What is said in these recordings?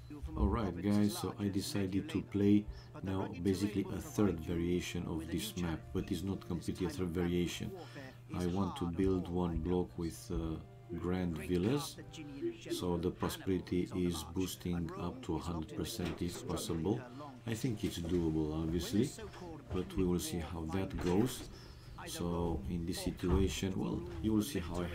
Alright guys, so I decided to play now basically a third variation of this map, but it's not completely a third variation. I want to build one block with grand villas, so the prosperity is boosting up to 100% if possible. I think it's doable obviously, but we will see how that goes. So in this situation, well, you will see how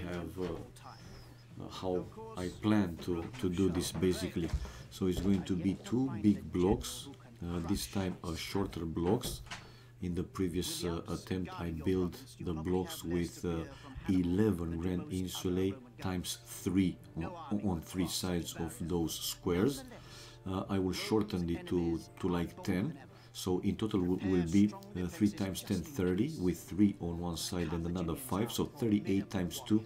I plan to do this basically. So it's going to be two big blocks, this time shorter blocks. In the previous attempt I built the blocks with 11 Grand Insulae times 3 on 3 sides of those squares. I will shorten it to like 10. So in total will be 3 times 10, 30, with 3 on one side and another 5. So 38 times 2,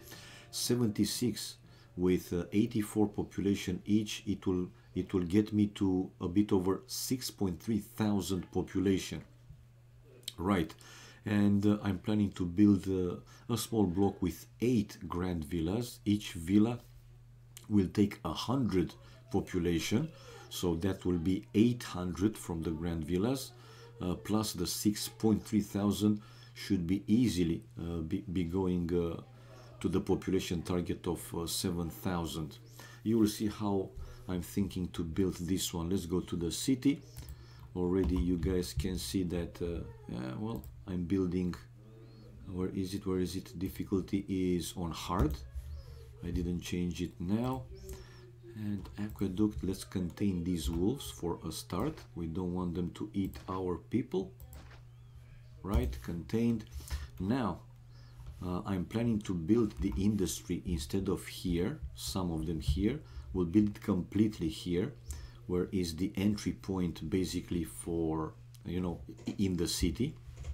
76, with 84 population each. It will get me to a bit over 6.3 thousand population. Right, and I'm planning to build a small block with 8 grand villas. Each villa will take 100 population, so that will be 800 from the grand villas, plus the 6.3 thousand should be easily be going to the population target of 7,000. You will see how I'm thinking to build this one. Let's go to the city. Already you guys can see that well, I'm building, where is it, difficulty is on hard. I didn't change it now. And aqueduct, let's contain these wolves for a start. We don't want them to eat our people. Right, contained. Now I'm planning to build the industry instead of here. Some of them here. We'll build it completely here, where is the entry point basically for, you know, in the city.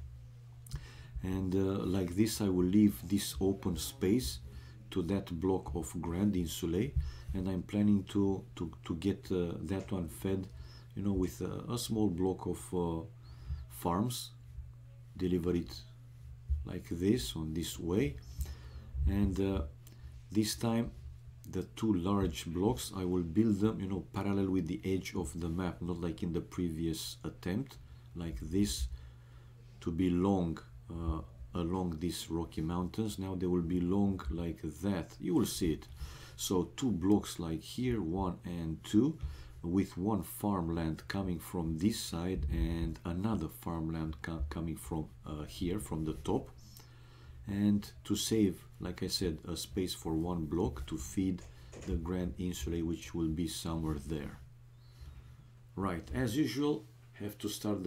And like this I will leave this open space to that block of Grand Insulae, and I'm planning to get that one fed, you know, with a small block of farms. Deliver it like this, on this way. And this time the two large blocks, I will build them, you know, parallel with the edge of the map, not like in the previous attempt, like this, to be long along these rocky mountains. Now they will be long like that. You will see it. So two blocks like here, 1 and 2, with one farmland coming from this side and another farmland coming from here, from the top. And to save, like I said, a space for one block to feed the Grand Insulae, which will be somewhere there. Right, as usual, have to start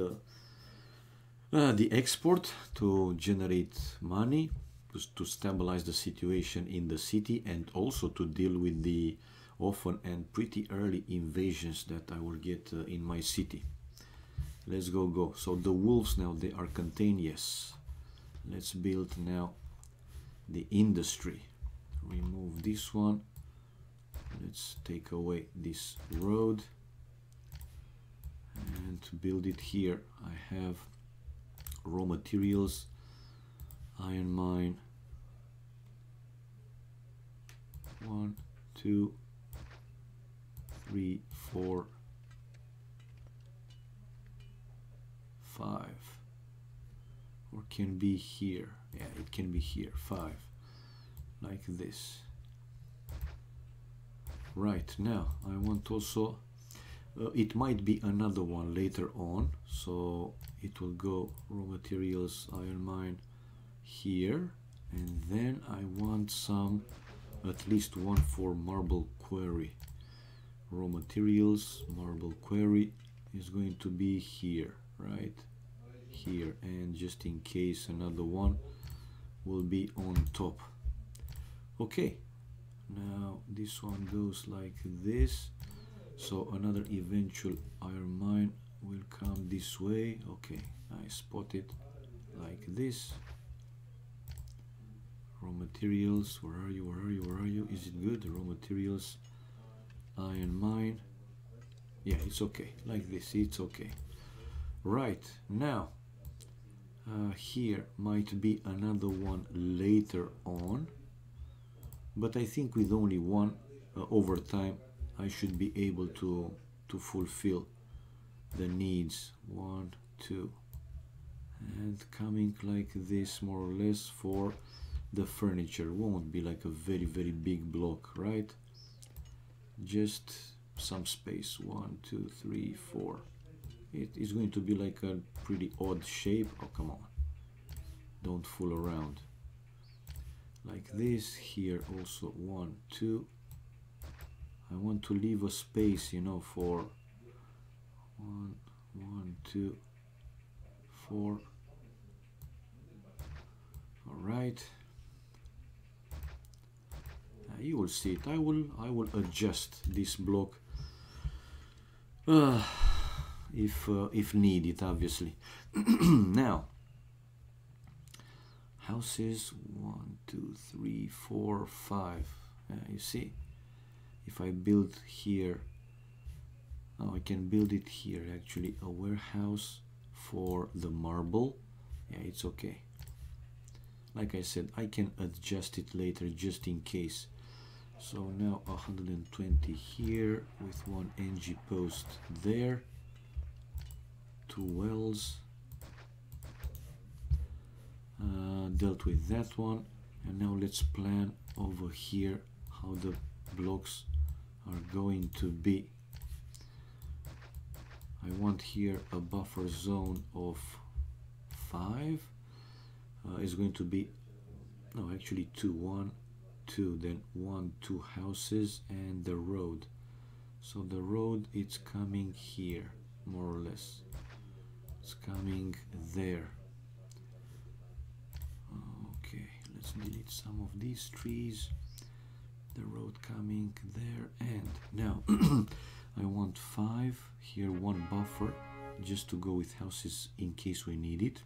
the export to generate money, to stabilize the situation in the city, and also to deal with the often and pretty early invasions that I will get in my city. Let's go. So the wolves now, they are contained, yes. Let's build now the industry. Remove this one. Let's take away this road and to build it here. I have raw materials, iron mine, 1, 2, 3, 4, 5. Or can be here. Yeah, it can be here. 5, like this. Right, now I want also it might be another one later on, so it will go raw materials, iron mine here, and then I want some, at least one for marble quarry. Raw materials, marble quarry is going to be here, right here, and just in case another one will be on top. Okay, now this one goes like this, so another eventual iron mine will come this way. Okay, I spot it like this. Raw materials, where are you? Is it good? Raw materials, iron mine. Yeah, it's okay, like this, it's okay. Right, now here might be another one later on, but I think with only one over time I should be able to to fulfill the needs. 1, 2, and coming like this more or less for the furniture. Won't be like a very big block, right? Just some space. 1, 2, 3, 4. It is going to be like a pretty odd shape. Oh, come on, don't fool around. Like this here also. 1, 2. I want to leave a space, you know, for 1, 2, 4. All right. You will see it. I will adjust this block if needed, obviously. Now, houses 1, 2, 3, 4, 5. You see, if I build here, oh, I can build it here actually, a warehouse for the marble. Yeah, it's okay. Like I said, I can adjust it later just in case. So now 120 here with one NG post there, 2 wells, dealt with that one. And now let's plan over here how the blocks are going to be. I want here a buffer zone of 5. Is going to be, no, actually 2, 1, 2, then 1, 2 houses and the road. So the road, it's coming here more or less. It's coming there. Okay, let's delete some of these trees. The road coming there, and now I want 5 here, 1 buffer just to go with houses in case we need it.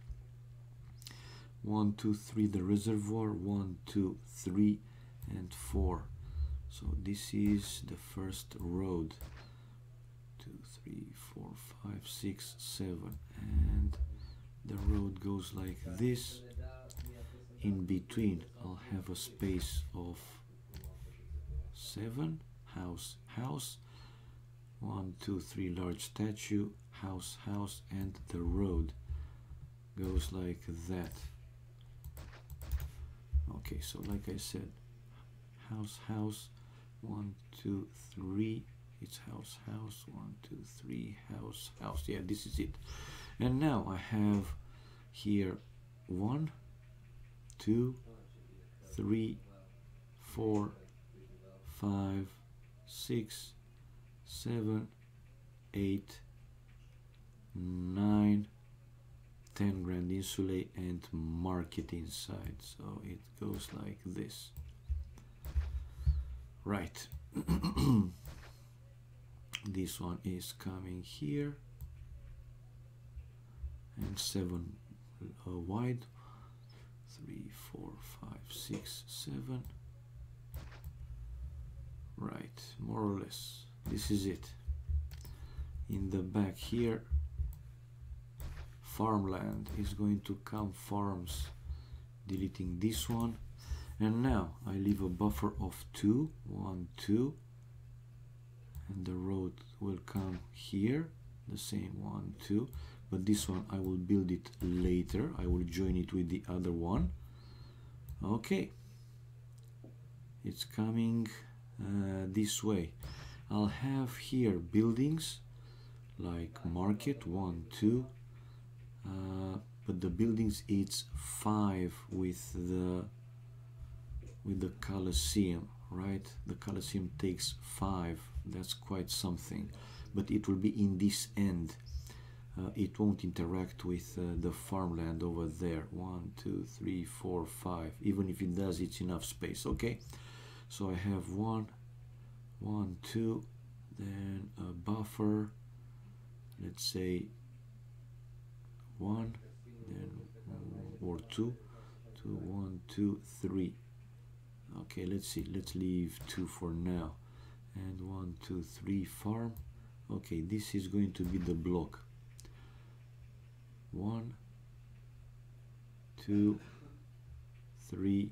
1, 2, 3 the reservoir, 1, 2, 3 and 4. So this is the first road. 2, 3, 4, 5, 6, 7, and the road goes like this. In between I'll have a space of 7, house, 1, 2, 3 large statue, house, and the road goes like that. Okay, so like I said, house, 1, 2, 3, it's house, 1, 2, 3, house. Yeah, this is it. And now I have here 1, 2, 3, 4, 5, 6, 7, 8, 9, 10 Grand Insulae and market inside. So it goes like this. Right. This one is coming here and 7 wide. 3, 4, 5, 6, 7. Right, more or less. This is it. In the back here, farmland is going to come, farms, deleting this one. And now I leave a buffer of 2, 1, 2, and the road will come here, the same 1, 2, but this one I will build it later. I will join it with the other one. Okay, it's coming this way. I'll have here buildings like market 1, 2, but the buildings it's 5 with the Colosseum, right? The Colosseum takes 5. That's quite something, but it will be in this end. It won't interact with the farmland over there. 1, 2, 3, 4, 5. Even if it does, it's enough space. Okay, so I have 1, 1, 2, then a buffer. Let's say 1, then or 2, 2, 1, 2, 3. Okay, let's see. Let's leave 2 for now. And 1, 2, 3 farm. Okay, this is going to be the block. 1, 2, 3,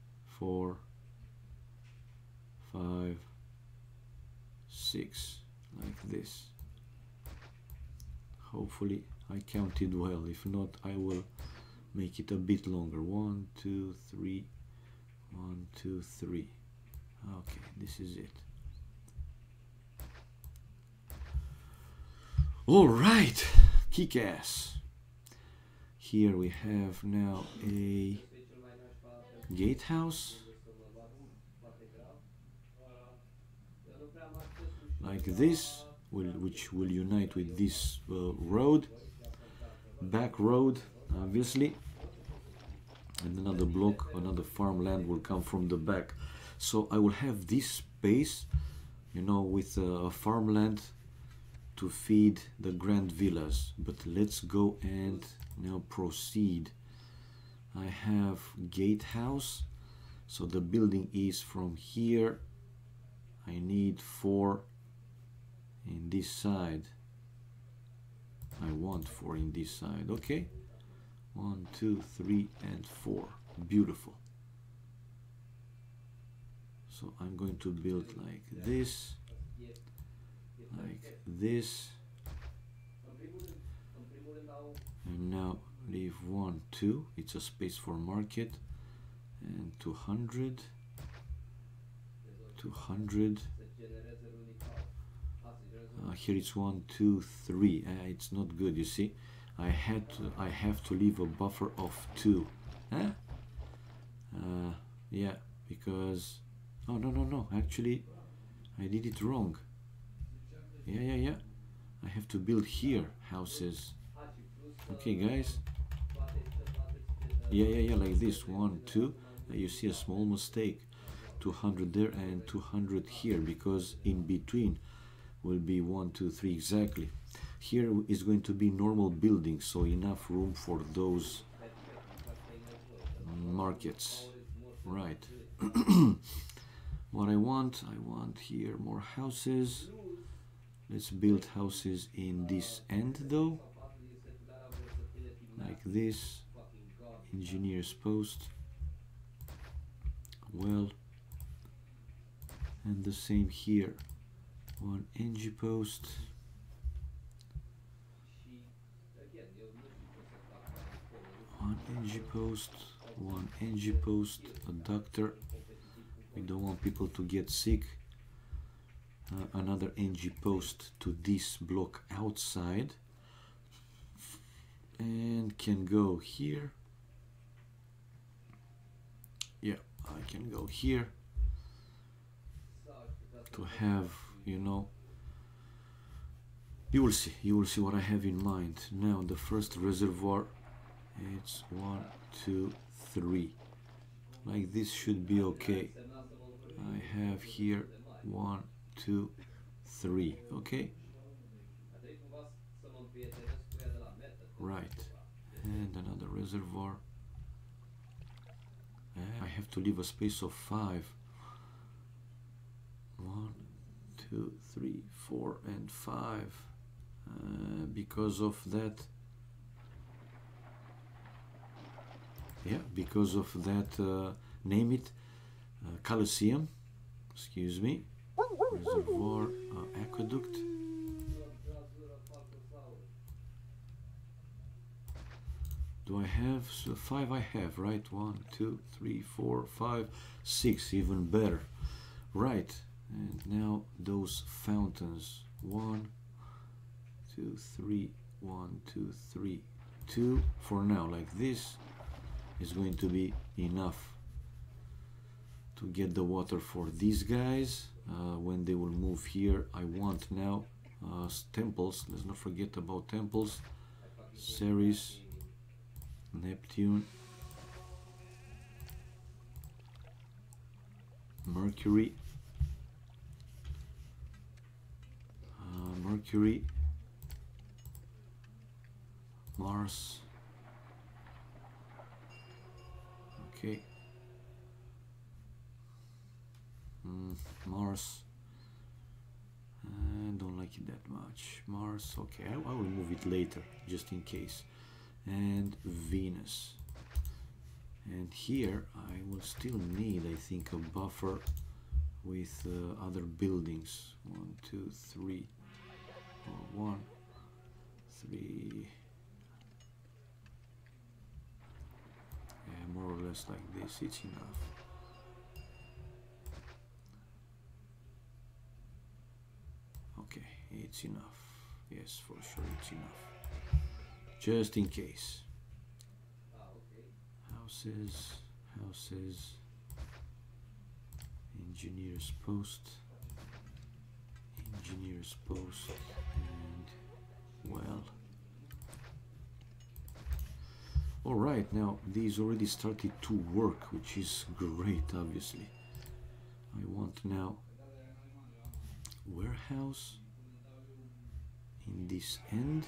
4, 5, 6. like this. Hopefully I counted well. If not, I will make it a bit longer. 1, 2, 3. 1, 2, 3. Okay, this is it. All right, kick-ass. Here we have now a gatehouse, like this, which will unite with this road, back road, obviously, and another block, another farmland will come from the back. So I will have this space, you know, with a farmland to feed the grand villas. But let's go and now proceed. I have gatehouse, so the building is from here. I need 4 in this side. I want 4 in this side. Okay, 1, 2, 3, and 4. Beautiful. So I'm going to build like this, and now leave 1, 2. It's a space for market, and 200, 200. Here it's 1, 2, 3. It's not good. You see, I have to leave a buffer of 2. Yeah, because oh no, actually I did it wrong. Yeah, I have to build here houses. Okay, guys. Yeah, like this. 1, 2. You see a small mistake. 200 there and 200 here, because in between will be 1, 2, 3 exactly. Here is going to be normal buildings, so enough room for those markets. Right. What I want here more houses. Let's build houses in this end though, like this. Engineer's post, well, and the same here. 1 NG post, one NG post, 1 NG post, a doctor. We don't want people to get sick. Another NG post to this block outside, and can go here. Yeah, I can go here to have, you know, you will see what I have in mind. Now the first reservoir, it's 1, 2, 3. Like this should be okay. I have here 1, 2, 3. Okay, right, and another reservoir. I have to leave a space of 5. 1, 2, 3, 4, and 5. Because of that, name it Colosseum. Excuse me. Reservoir, aqueduct. Do I have 5? I have, right? 1, 2, 3, 4, 5, 6. Even better. Right. And now those fountains. 1, 2, 3, 1, 2, 3, 2. For now, like this is going to be enough to get the water for these guys. When they will move here, I want now temples. Let's not forget about temples. Ceres, Neptune, Mercury, Mars. Okay. Mars. I don't like it that much. Mars. Okay, I will move it later, just in case. And Venus. And here I will still need, I think, a buffer with other buildings. 1, 2, 3. or 1, 3. Yeah, more or less like this, it's enough. Okay, it's enough. Yes, for sure it's enough. Just in case. Houses, houses, engineer's post, engineer's post, and well. Alright, now these already started to work, which is great, obviously. I want now warehouse in this end.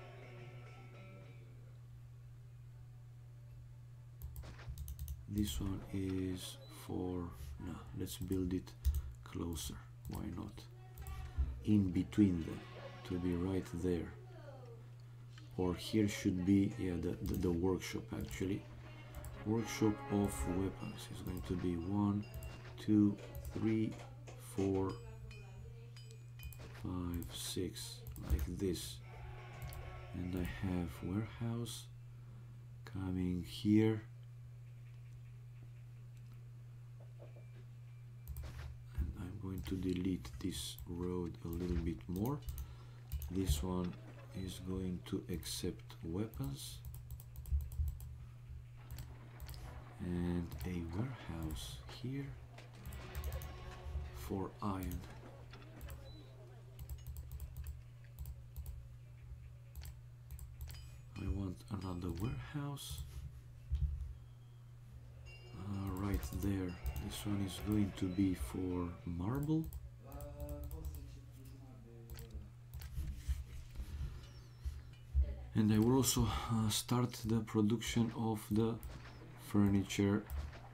This one is for, no, let's build it closer, why not? In between them, to be right there. Or here should be, yeah, the workshop actually. Workshop of weapons is going to be 1, 2, 3, 4, 5, 6, like this. And I have warehouse coming here. And I'm going to delete this road a little bit more. This one is going to accept weapons. And a warehouse here for iron. I want another warehouse right there. This one is going to be for marble. And I will also start the production of the furniture.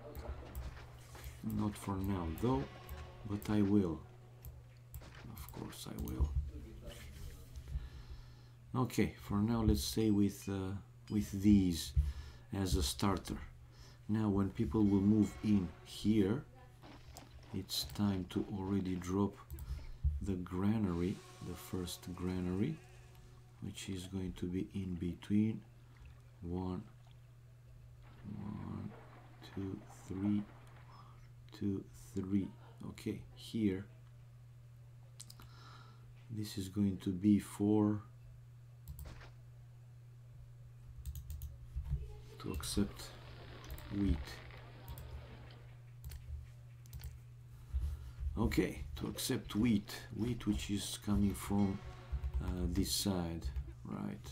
Not for now though, but I will. Of course I will. Okay, for now let's stay with these as a starter. Now when people will move in here, it's time to already drop the granary, the first granary, which is going to be in between 1, 2, 3, 2, 3. Okay, here this is going to be for to accept wheat. Okay, to accept wheat which is coming from this side, right?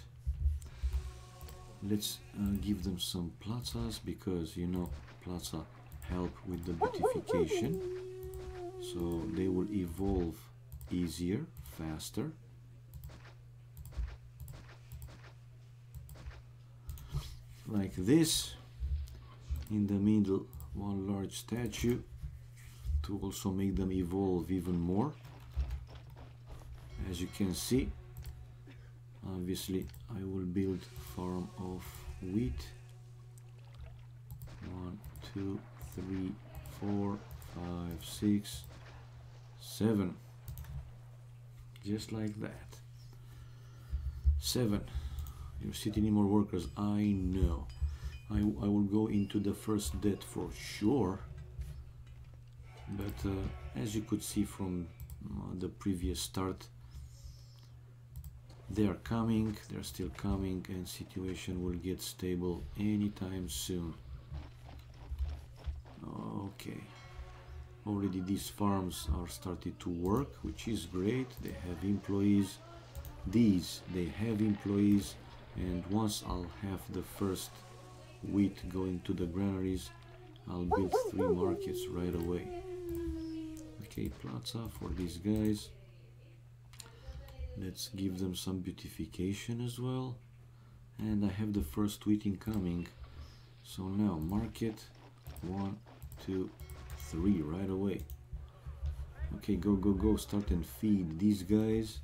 Let's give them some plazas, because you know plaza help with the beautification, so they will evolve easier, faster. Like this. In the middle, one large statue to also make them evolve even more. As you can see, obviously I will build farm of wheat. 1, 2, 3, 4, 5, 6, 7. Just like that. 7. Your city need more workers, I know. I will go into the first debt for sure. But as you could see from the previous start, they are coming, they're still coming, and situation will get stable anytime soon. Okay. Already these farms are started to work, which is great. They have employees. These, they have employees. And once I'll have the first wheat going to the granaries, I'll build 3 markets right away. Okay, plaza for these guys. Let's give them some beautification as well. And I have the first wheat incoming. So now market 1, 2, 3 right away. Okay, go, go, go, start and feed these guys.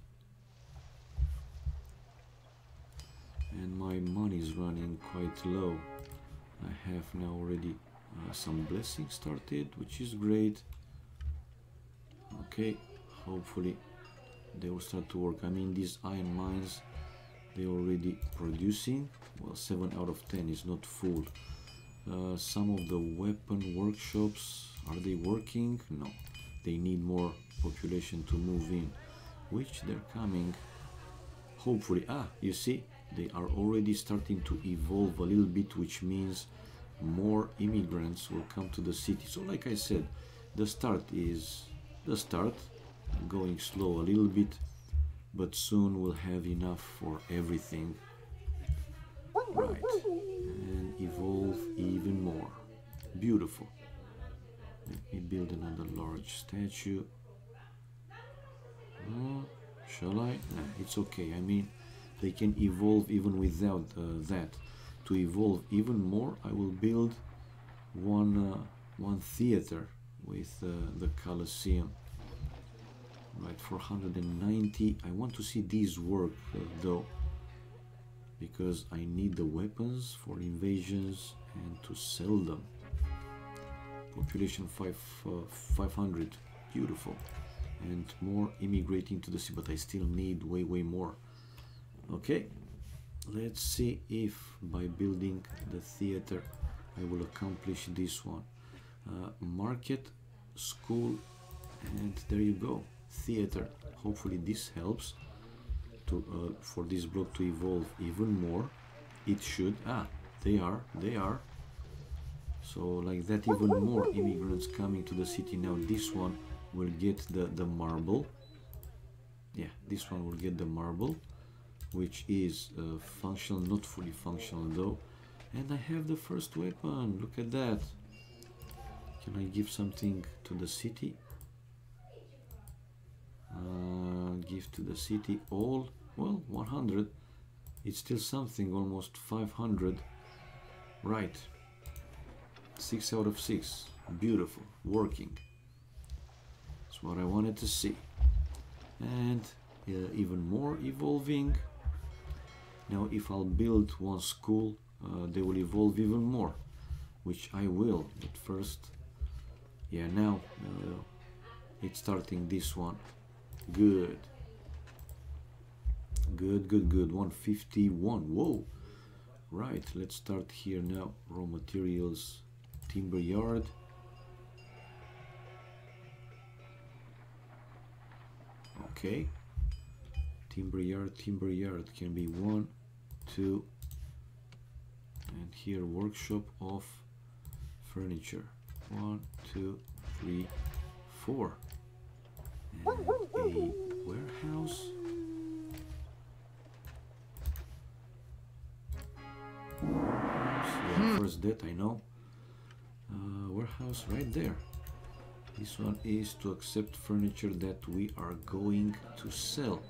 And my money is running quite low. I have now already some blessings started, which is great. Okay, hopefully they will start to work. I mean, these iron mines, they're already producing. Well, 7 out of 10 is not full. Some of the weapon workshops, are they working? No, they need more population to move in, which they're coming, hopefully. You see, they are already starting to evolve a little bit, which means more immigrants will come to the city. So like I said, the start is the start, going slow a little bit, but soon we'll have enough for everything. Right, and evolve even more. Beautiful. Let me build another large statue. Shall I? Nah, it's okay. I mean, they can evolve even without that. To evolve even more, I will build one theater with the Colosseum. Right, 490. I want to see these work though, because I need the weapons for invasions and to sell them. Population 500. Beautiful. And more immigrating to the sea, but I still need way more. Okay, let's see if by building the theater I will accomplish this one. Market, school, and there you go, theater. Hopefully this helps to for this block to evolve even more. It should. They are. So like that, even more immigrants coming to the city. Now this one will get the marble. Yeah, this one will get the marble, which is functional, not fully functional though. And I have the first weapon. Look at that. Can I give something to the city? Give to the city all. Well, 100. It's still something, almost 500. Right. 6 out of 6. Beautiful. Working. That's what I wanted to see. And even more evolving. Now if I'll build one school, they will evolve even more, which I will. But first, yeah, now it's starting this one. Good. 151. Whoa. Right, let's start here now. Raw materials, timber yard. Okay, timber yard can be 1, 2, and here workshop of furniture. 1, 2, 3, 4, and a warehouse. Yeah, first that I know. Warehouse right there. This one is to accept furniture that we are going to sell.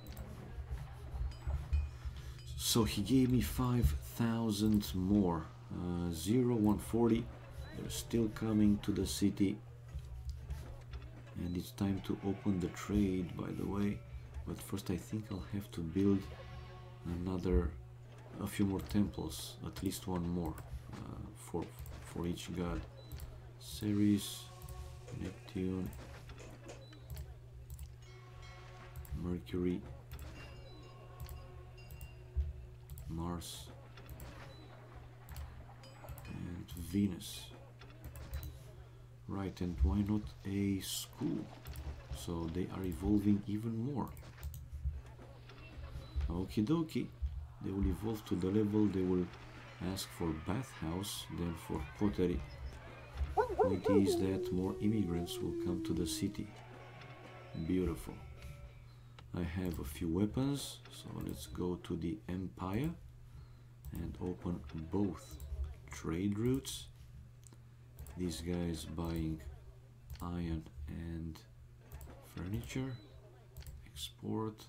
So he gave me 5,000 more. 140. They're still coming to the city. And it's time to open the trade, by the way. But first I think I'll have to build a few more temples. At least one more for each god. Ceres, Neptune, Mercury, Mars, and Venus. Right, and why not a school? So they are evolving even more. Okie dokie. They will evolve to the level they will ask for bathhouse than for pottery. Point is that more immigrants will come to the city. Beautiful. I have a few weapons, so let's go to the Empire and open both trade routes. These guys buying iron and furniture. Export.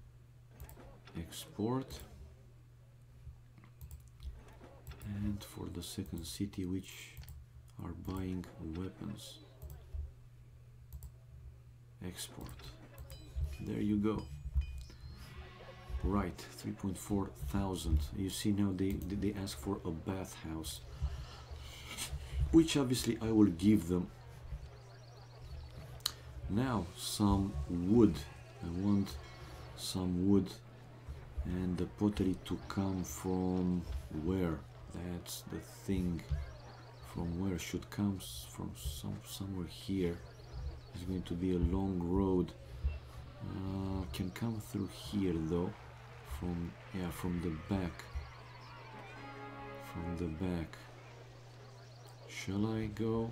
And for the second city, which are buying weapons, export. There you go. Right, 3.4 thousand. You see now they ask for a bathhouse, which obviously I will give them. Now some wood. I want some wood, and the pottery to come from where? That's the thing. From where should come from? Somewhere here. It's going to be a long road. Can come through here though. From the back. From the back. Shall I go?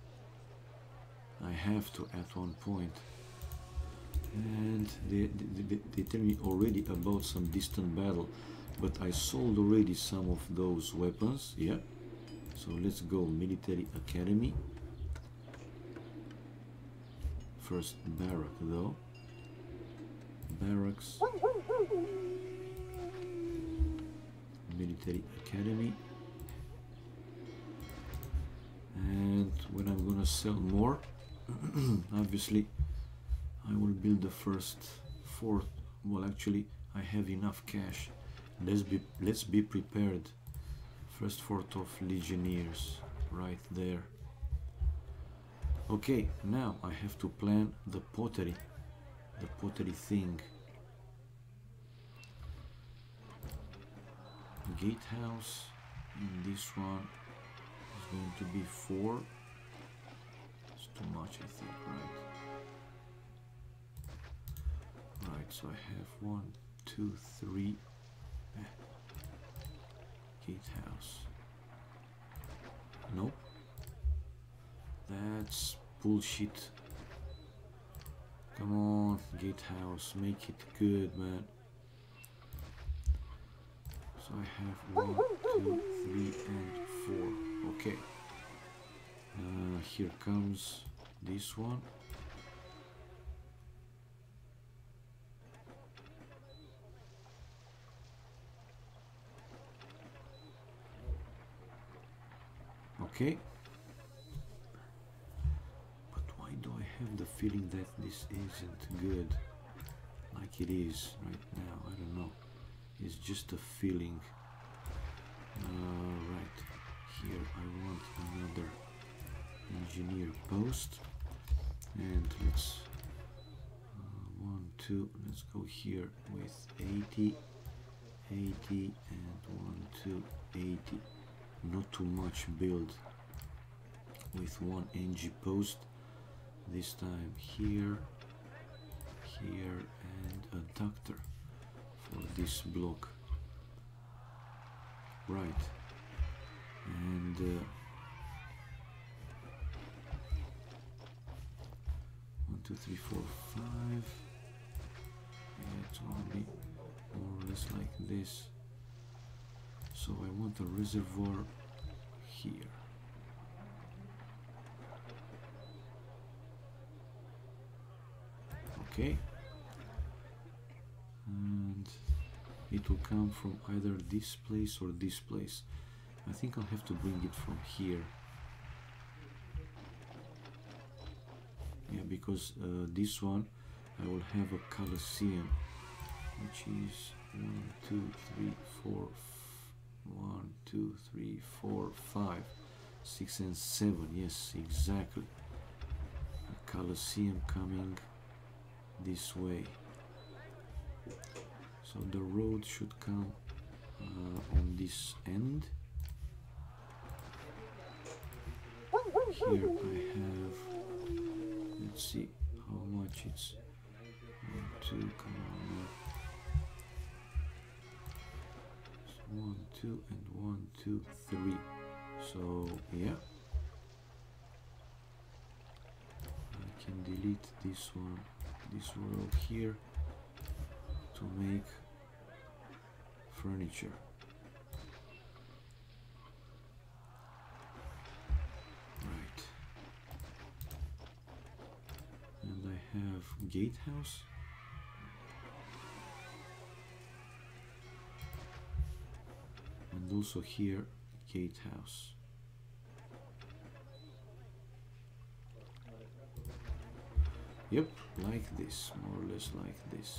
I have to at one point. And they tell me already about some distant battle, but I sold already some of those weapons. Yeah, so let's go military academy. First barrack though. Barracks. Military academy. And when I'm gonna sell more, obviously I will build the first fort. Well, actually I have enough cash. Let's be prepared. First fort of legionnaires right there. Okay, now I have to plan the pottery thing. Gatehouse in this one is going to be 4. It's too much, I think, right? Right, so I have 1, 2, 3. Gatehouse. Nope. That's bullshit. Come on, gatehouse, make it good, man. So I have 1, 2, 3, and 4. Okay. Here comes this one. Okay. But why do I have the feeling that this isn't good like it is right now? I don't know. It's just a feeling. Right. Here I want another engineer post. And let's 1, 2, let's go here with 80, 80, and 1, 2, 80. Not too much build with 1 NG post. This time here, here, and a doctor for this block. Right. And 1, 2, 3, 4, 5. It's gonna be more or less like this. So I want a reservoir here. Okay. And it will come from either this place or this place. I think I'll have to bring it from here. Yeah, because this one I will have a Colosseum, which is 1, 2, 3, 4, 1, 2, 3, 4, 5, 6, and 7. Yes, exactly. A Colosseum coming this way. So the road should come on this end. Here I have, let's see how much it's. 1, 2, come on now. 1, 2, and 1, 2, 3. So yeah, I can delete this one, this row here, to make furniture. Right. And I have gatehouse. And also here, gatehouse. Yep, like this, more or less like this.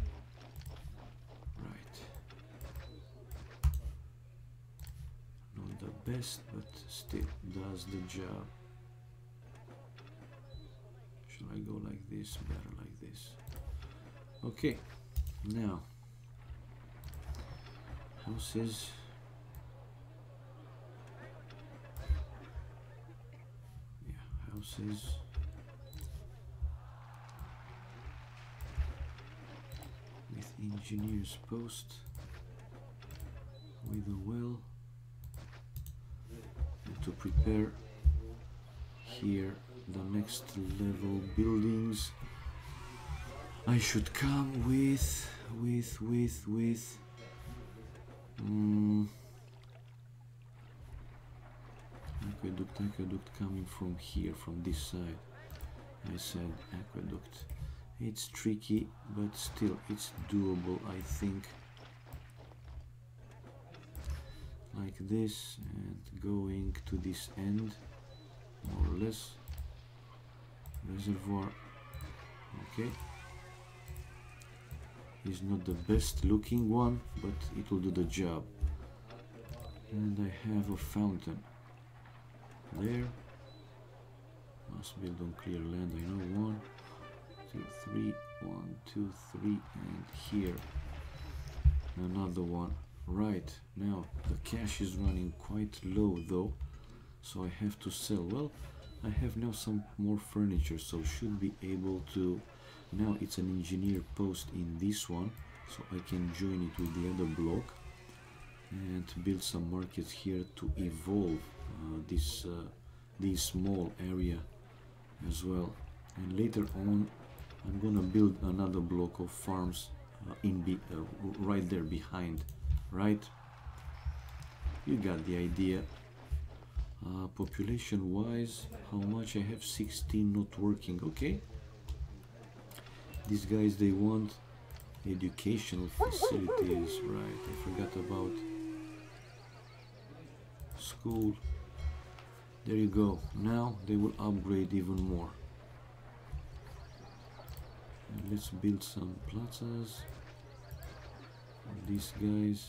Right. Now best, but still does the job. Shall I go like this? Better like this. Okay, now houses. Yeah, houses. With engineer's post, with a well, and to prepare here the next level buildings. I should come with aqueduct coming from here, from this side. I said aqueduct. It's tricky, but still it's doable, I think. Like this, and going to this end, more or less. Reservoir, okay. Is not the best looking one, but it will do the job. And I have a fountain there. Must build on clear land, I know. 1, 2, 3, 1, 2, 3, and here another one. Right, now the cash is running quite low though, so I have to sell. Well, I have now some more furniture, so should be able to. Now it's an engineer post in this one, so I can join it with the other block and build some markets here to evolve this small area as well. And later on I'm gonna build another block of farms right there behind. Right, you got the idea. Population wise, how much I have? 16 not working. Okay, these guys, they want educational facilities, right? I forgot about school. There you go. Now they will upgrade even more. And let's build some plazas for these guys.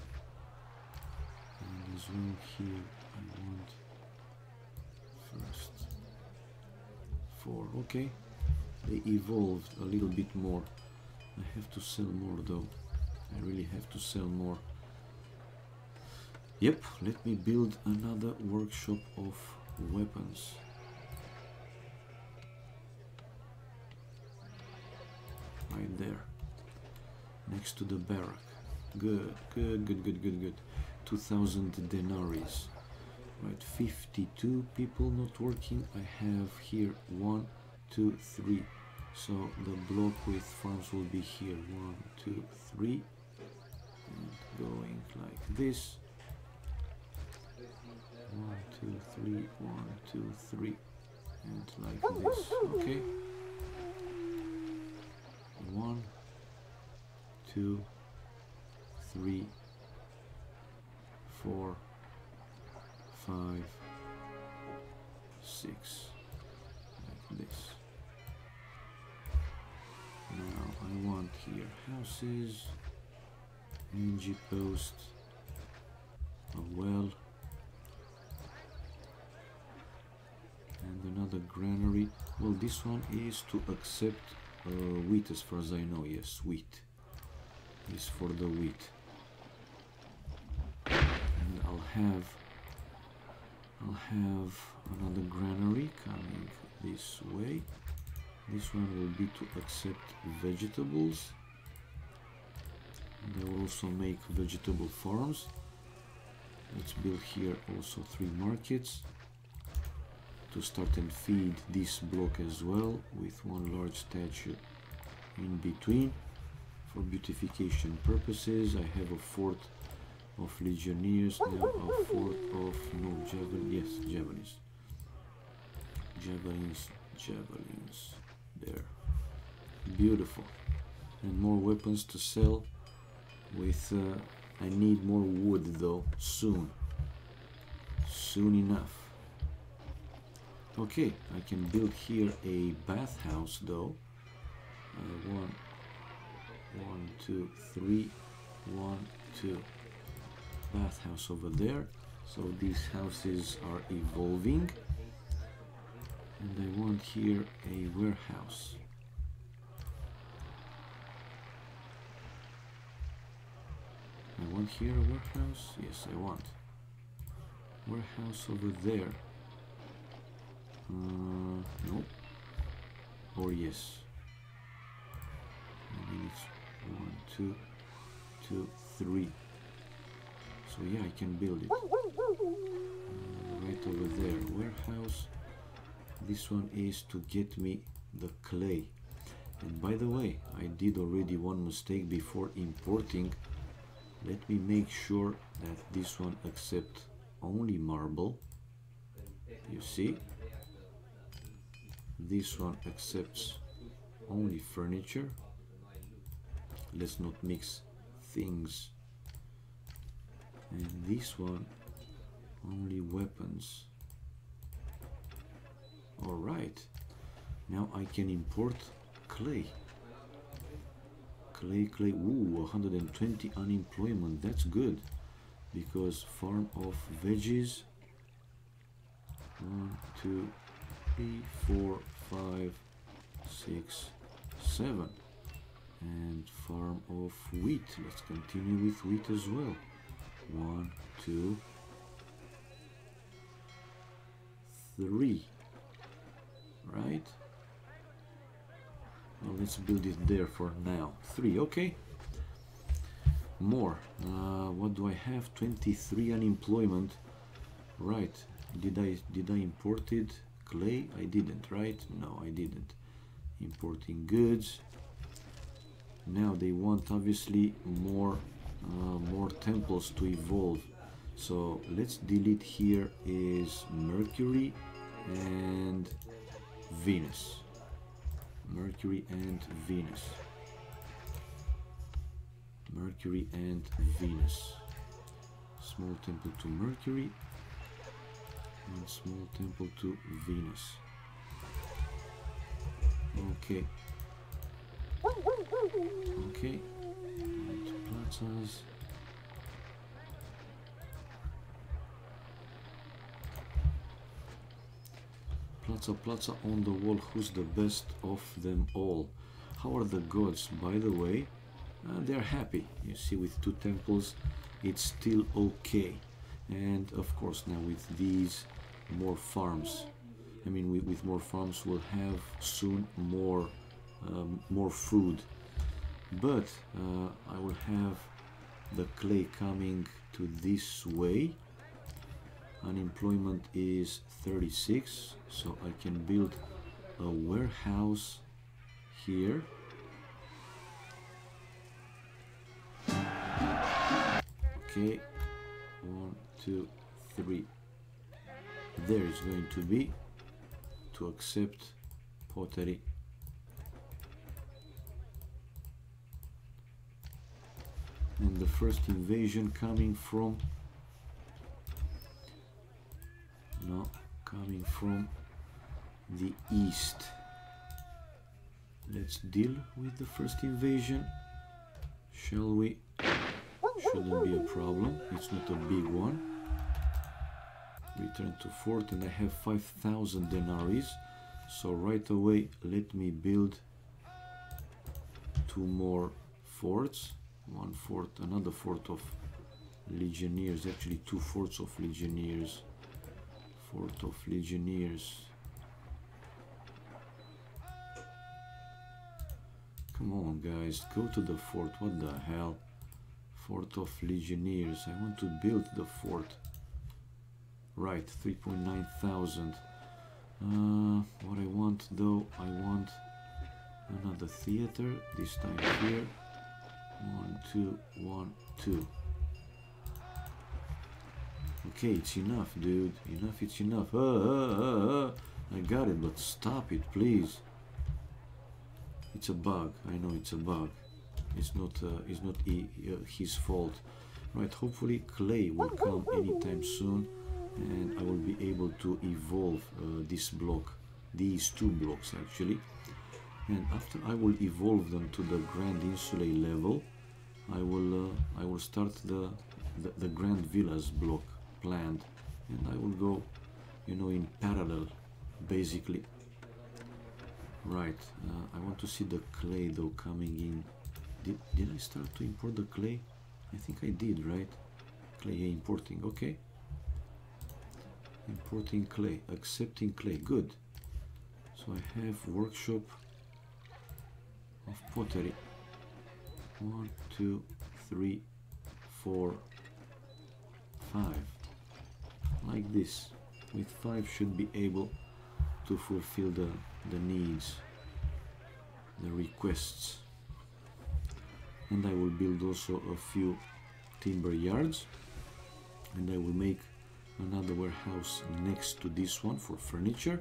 And as well here I want first 4. Okay, they evolved a little bit more. I have to sell more though. I really have to sell more. Yep, let me build another workshop of weapons. Right there, next to the barrack. Good, good, good, good, good, good. 2000 denaries. Right, 52 people not working. I have here 1, 2, 3. So the block with farms will be here. 1, 2, 3. And going like this. 1, 2, 3, 1, 2, 3. And like this. Okay. 1, 2, 3, 4, 5, 6, like this. Now I want here houses, NG post, a well, and another granary. Well, this one is to accept wheat, as far as I know. Yes, wheat is for the wheat. And I'll have another granary coming this way. This one will be to accept vegetables, and I will also make vegetable farms. Let's build here also 3 markets to start and feed this block as well, with one large statue in between for beautification purposes. I have a fort of legionnaires, now a fort of javelins. There, beautiful. And more weapons to sell with I need more wood though, soon enough. Okay, I can build here a bathhouse though. 1, 2, 3, 1, 2. Bathhouse over there. So these houses are evolving, and I want here a warehouse. I want here a warehouse. Yes, I want warehouse over there. Nope. Or yes. Maybe it's 1, 2, 2, 3. So yeah, I can build it. Right over there, warehouse. This one is to get me the clay. And by the way, I did already one mistake before importing. Let me make sure that this one accepts only marble. You see? This one accepts only furniture. Let's not mix things. And this one only weapons. Alright, now I can import clay. Clay. Ooh, 120 unemployment. That's good, because farm of veggies. 1, 2, 3, 4, 5, 6, 7. And farm of wheat. Let's continue with wheat as well. 1, 2, 3. Right? Well, let's build it there for now. 3, okay. More. What do I have? 23 unemployment. Right. Did I import it? Clay? I didn't, right? No, I didn't. Importing goods. Now they want obviously more temples to evolve. So let's delete here is Mercury and Venus. Mercury and Venus. Mercury and Venus. Small temple to Mercury and small temple to Venus. Okay. Okay. And plazas. Plaza on the wall. Who's the best of them all? How are the gods? By the way, they're happy. You see, with 2 temples, it's still okay. And of course, now with these more farms, I mean, with more farms, we'll have soon more food. But I will have the clay coming to this way. Unemployment is 36, so I can build a warehouse here. Okay, 1, 2, 3. There is going to be to accept pottery. And the first invasion coming from the east. Let's deal with the first invasion, shall we? Shouldn't be a problem. It's not a big one. Return to fort, and I have 5,000 denaries. So right away, let me build 2 more forts. 1 fort, another fort of legionnaires. Actually, 2 forts of legionnaires. Fort of legionnaires. Come on, guys, go to the fort. What the hell? Fort of legionnaires. I want to build the fort. Right, 3.9 thousand. What I want though, I want another theater. This time here. 1, 2, 1, 2. Okay, it's enough, dude. Enough, it's enough. I got it, but stop it, please. It's a bug. I know it's a bug. It's not his fault. Right, hopefully clay will come anytime soon, and I will be able to evolve this block, these 2 blocks actually. And after I will evolve them to the Grand Insulae level, I will start the Grand Villas block planned, and I will go, you know, in parallel, basically. Right, I want to see the clay though coming in. Did I start to import the clay? I think I did, right? Clay, yeah, importing, okay. Importing clay, accepting clay, good. So I have workshop of pottery. 1, 2, 3, 4, 5. Like this. With 5 should be able to fulfill the needs, the requests. And I will build also a few timber yards, and I will make another warehouse next to this one for furniture.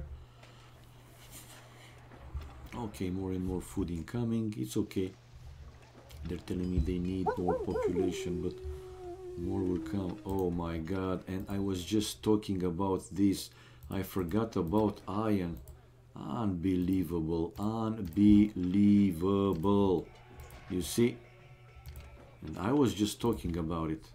Okay, more and more food incoming. It's okay. They're telling me they need more population, but more will come. Oh my god, and I was just talking about this. I forgot about iron. Unbelievable, unbelievable. You see? And I was just talking about it.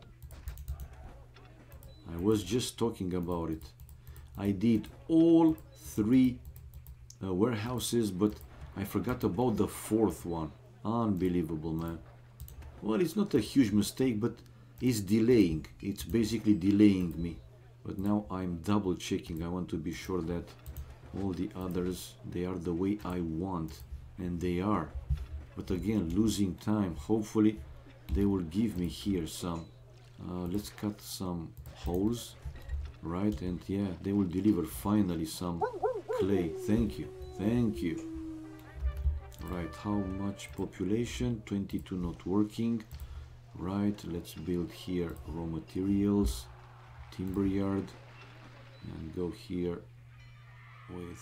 I was just talking about it. I did all 3 warehouses, but I forgot about the 4th one. Unbelievable, man. Well, it's not a huge mistake, but it's delaying. It's basically delaying me. But now I'm double checking. I want to be sure that all the others, they are the way I want. And they are. But again, losing time. Hopefully they will give me here some. Let's cut some holes. Right, and yeah, they will deliver finally some clay. Thank you. Thank you. Right, how much population? 22 not working. Right, let's build here raw materials, timber yard, and go here with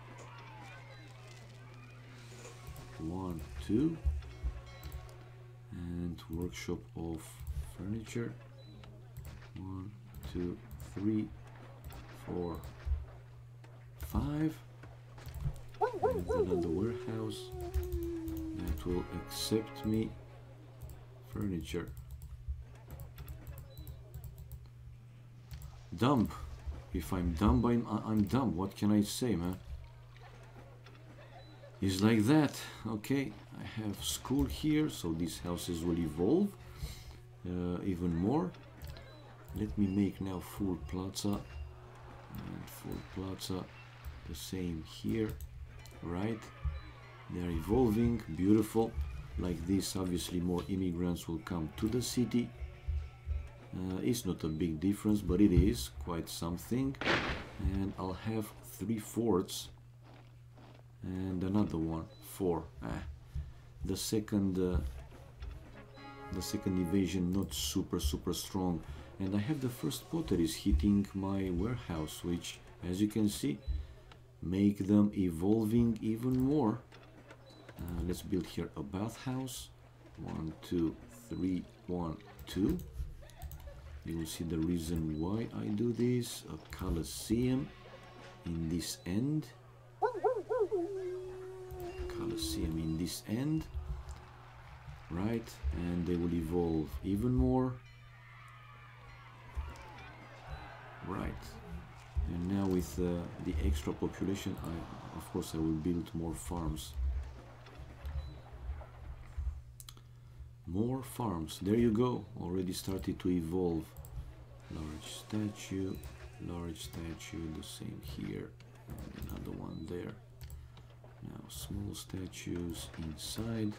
1, 2, and workshop of furniture. 1, 2, 3, 4, 5. And another warehouse that will accept me furniture. Dump. If I'm dumb, I'm dumb. What can I say, man? It's like that. Okay, I have school here, so these houses will evolve even more. Let me make now full plaza, and full plaza, the same here. Right, they are evolving, beautiful. Like this, obviously more immigrants will come to the city. It's not a big difference, but it is quite something. And I'll have 3 forts and another one, 4. The second invasion not super strong, and I have the first potteries hitting my warehouse, which, as you can see, make them evolving even more. Let's build here a bathhouse. 1, 2, 3, 1, 2. You will see the reason why I do this. A coliseum in this end. Coliseum in this end. Right, and they will evolve even more. Right. And now with the extra population, of course I will build more farms. More farms. There you go. Already started to evolve. Large statue, the same here. And another one there. Now small statues inside.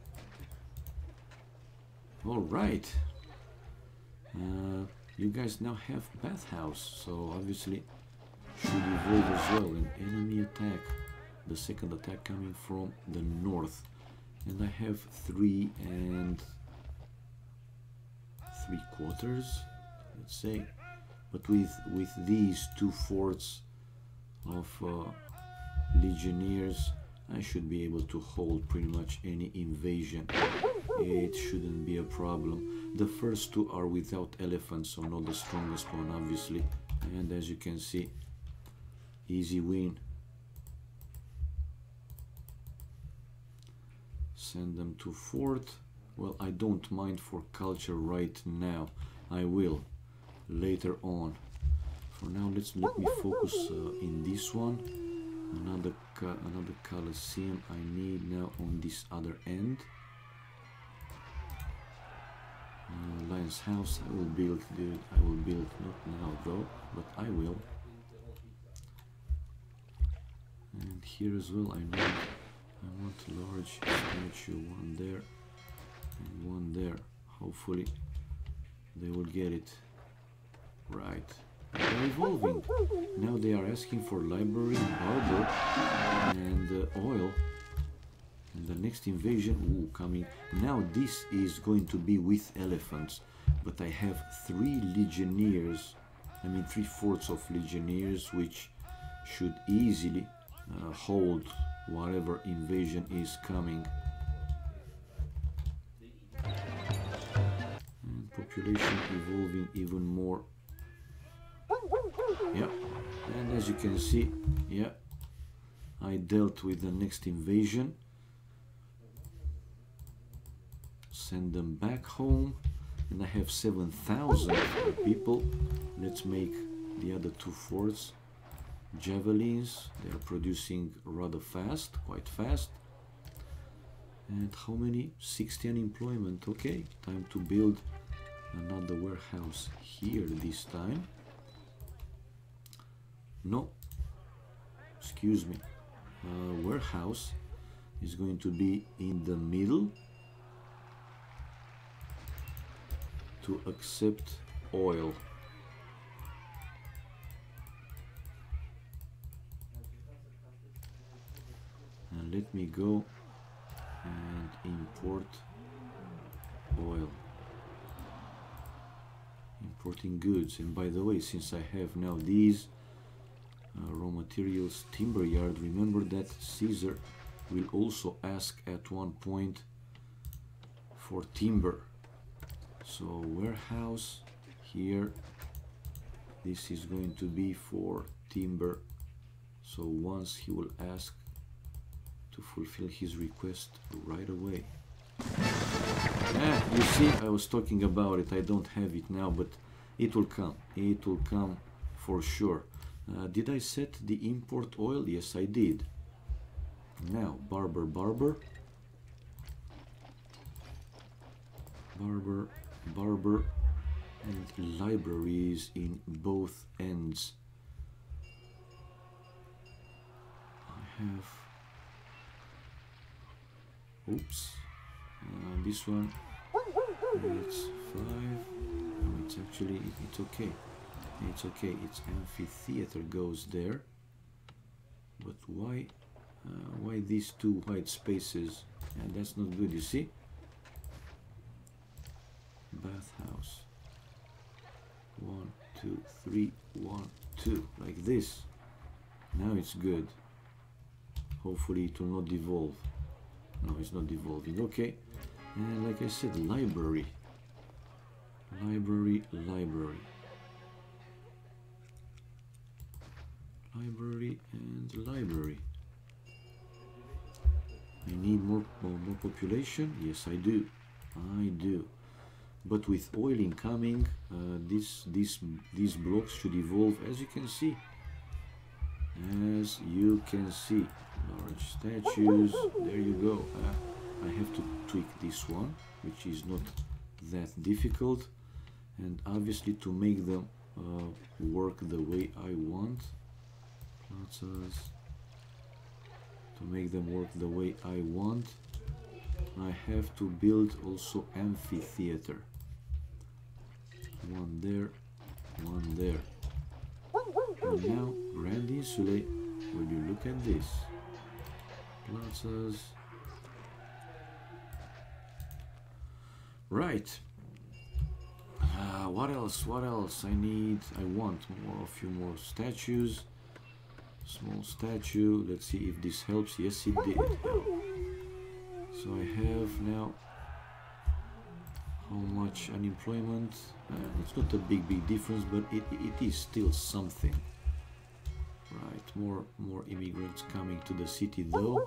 All right. You guys now have bathhouse, so obviously should evolve as well. An enemy attack, the second attack coming from the north, and I have 3 3/4, let's say. But with these 2 forts of legionnaires, I should be able to hold pretty much any invasion. It shouldn't be a problem. The first 2 are without elephants, so not the strongest one, obviously. And as you can see, easy win. Send them to fort. Well, I don't mind for culture right now. I will. later on. For now, let me focus in this one. Another Colosseum I need now on this other end. Lion's house I will build, dude. I will build, not now though, but I will. And here as well I want large statue, one there and one there. Hopefully they will get it right. They're evolving. Now they are asking for library, harbor, and oil. And the next invasion, ooh, coming. Now this is going to be with elephants, but I have 3 legionnaires, I mean 3/4 of legionnaires, which should easily hold whatever invasion is coming. And population evolving even more. Yeah, and as you can see, yeah, I dealt with the next invasion. Send them back home, and I have 7,000 people. Let's make the other 2 forts. Javelins, they are producing rather fast, quite fast. And how many? 60 unemployment. Okay, time to build another warehouse here this time. No, excuse me, warehouse is going to be in the middle to accept oil. And let me go and import oil. Importing goods. And by the way, since I have now these raw materials, timber yard, remember that Caesar will also ask at one point for timber. So warehouse here, this is going to be for timber. So once he will ask to fulfill his request right away. You see, I was talking about it. I don't have it now, but it will come. It will come for sure. Did I set the import oil? Yes, I did. Now, barber, and libraries in both ends. I have, oops, this one, it's 5, no, it's actually, it's okay. It's okay, its amphitheater goes there, but why these 2 white spaces? And that's not good, you see? Bathhouse, 1, 2, 3, 1, 2, like this. Now it's good. Hopefully it will not devolve. No, it's not devolving. Okay, and like I said, library, library, and library. I need more population. Yes, I do. But with oil incoming, these blocks should evolve, as you can see. Large statues. There you go. I have to tweak this one, which is not that difficult, and obviously to make them work the way I want. Plazas. To make them work the way I want, I have to build also amphitheater. One there, one there. And now Grand Insulae, when you look at this, plazas. Right. What else? I want a few more statues. Small statue. Let's see if this helps. Yes, it did help. So I have now how much unemployment? It's not a big difference, but it is still something. Right, more immigrants coming to the city though.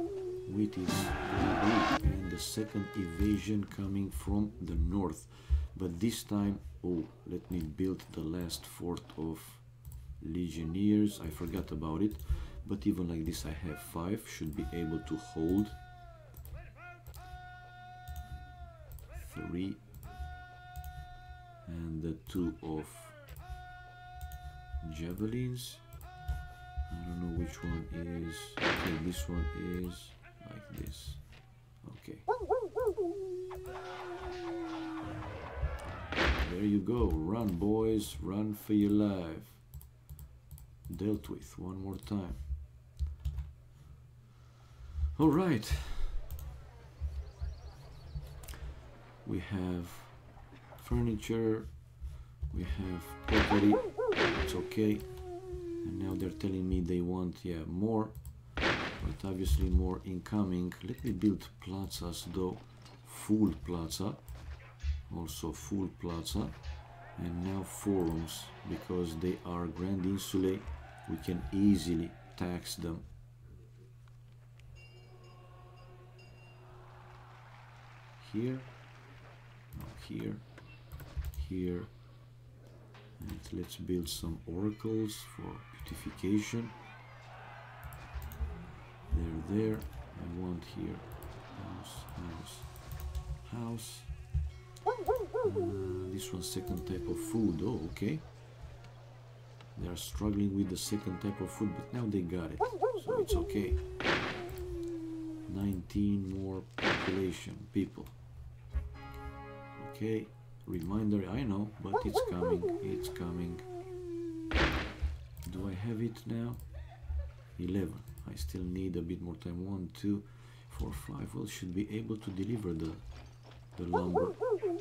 Wheat is very good. And the second invasion coming from the north. But this time, oh, let me build the last fort of legionnaires. I forgot about it, but even like this I have 5, should be able to hold 3, and the 2 of javelins. I don't know which one is. Okay, this one is like this. Okay. There you go. Run, boys. Run for your life. Dealt with one more time. All right. We have furniture. We have pottery. It's okay. And now they're telling me they want, yeah, more. But obviously more incoming. Let me build plazas though. Full plaza. Also full plaza. And now forums, because they are Grand Insulae, we can easily tax them. Here, here, here, and let's build some oracles for beautification. There. I want here house. This one's second type of food. Oh, okay. They are struggling with the second type of food, but now they got it, so it's okay. 19 more population people. Okay, reminder, I know, but it's coming, it's coming. Do I have it now? 11. I still need a bit more time. 1, 2, 4, 5. Well, should be able to deliver the lumber.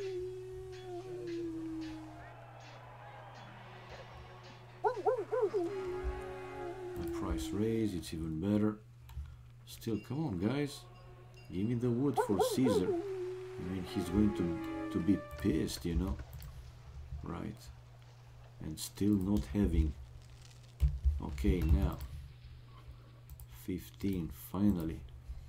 The price raise, it's even better. Still, come on, guys. Give me the wood for Caesar. I mean, he's going to be pissed, you know. Right. And still not having. Okay, now. 15, finally.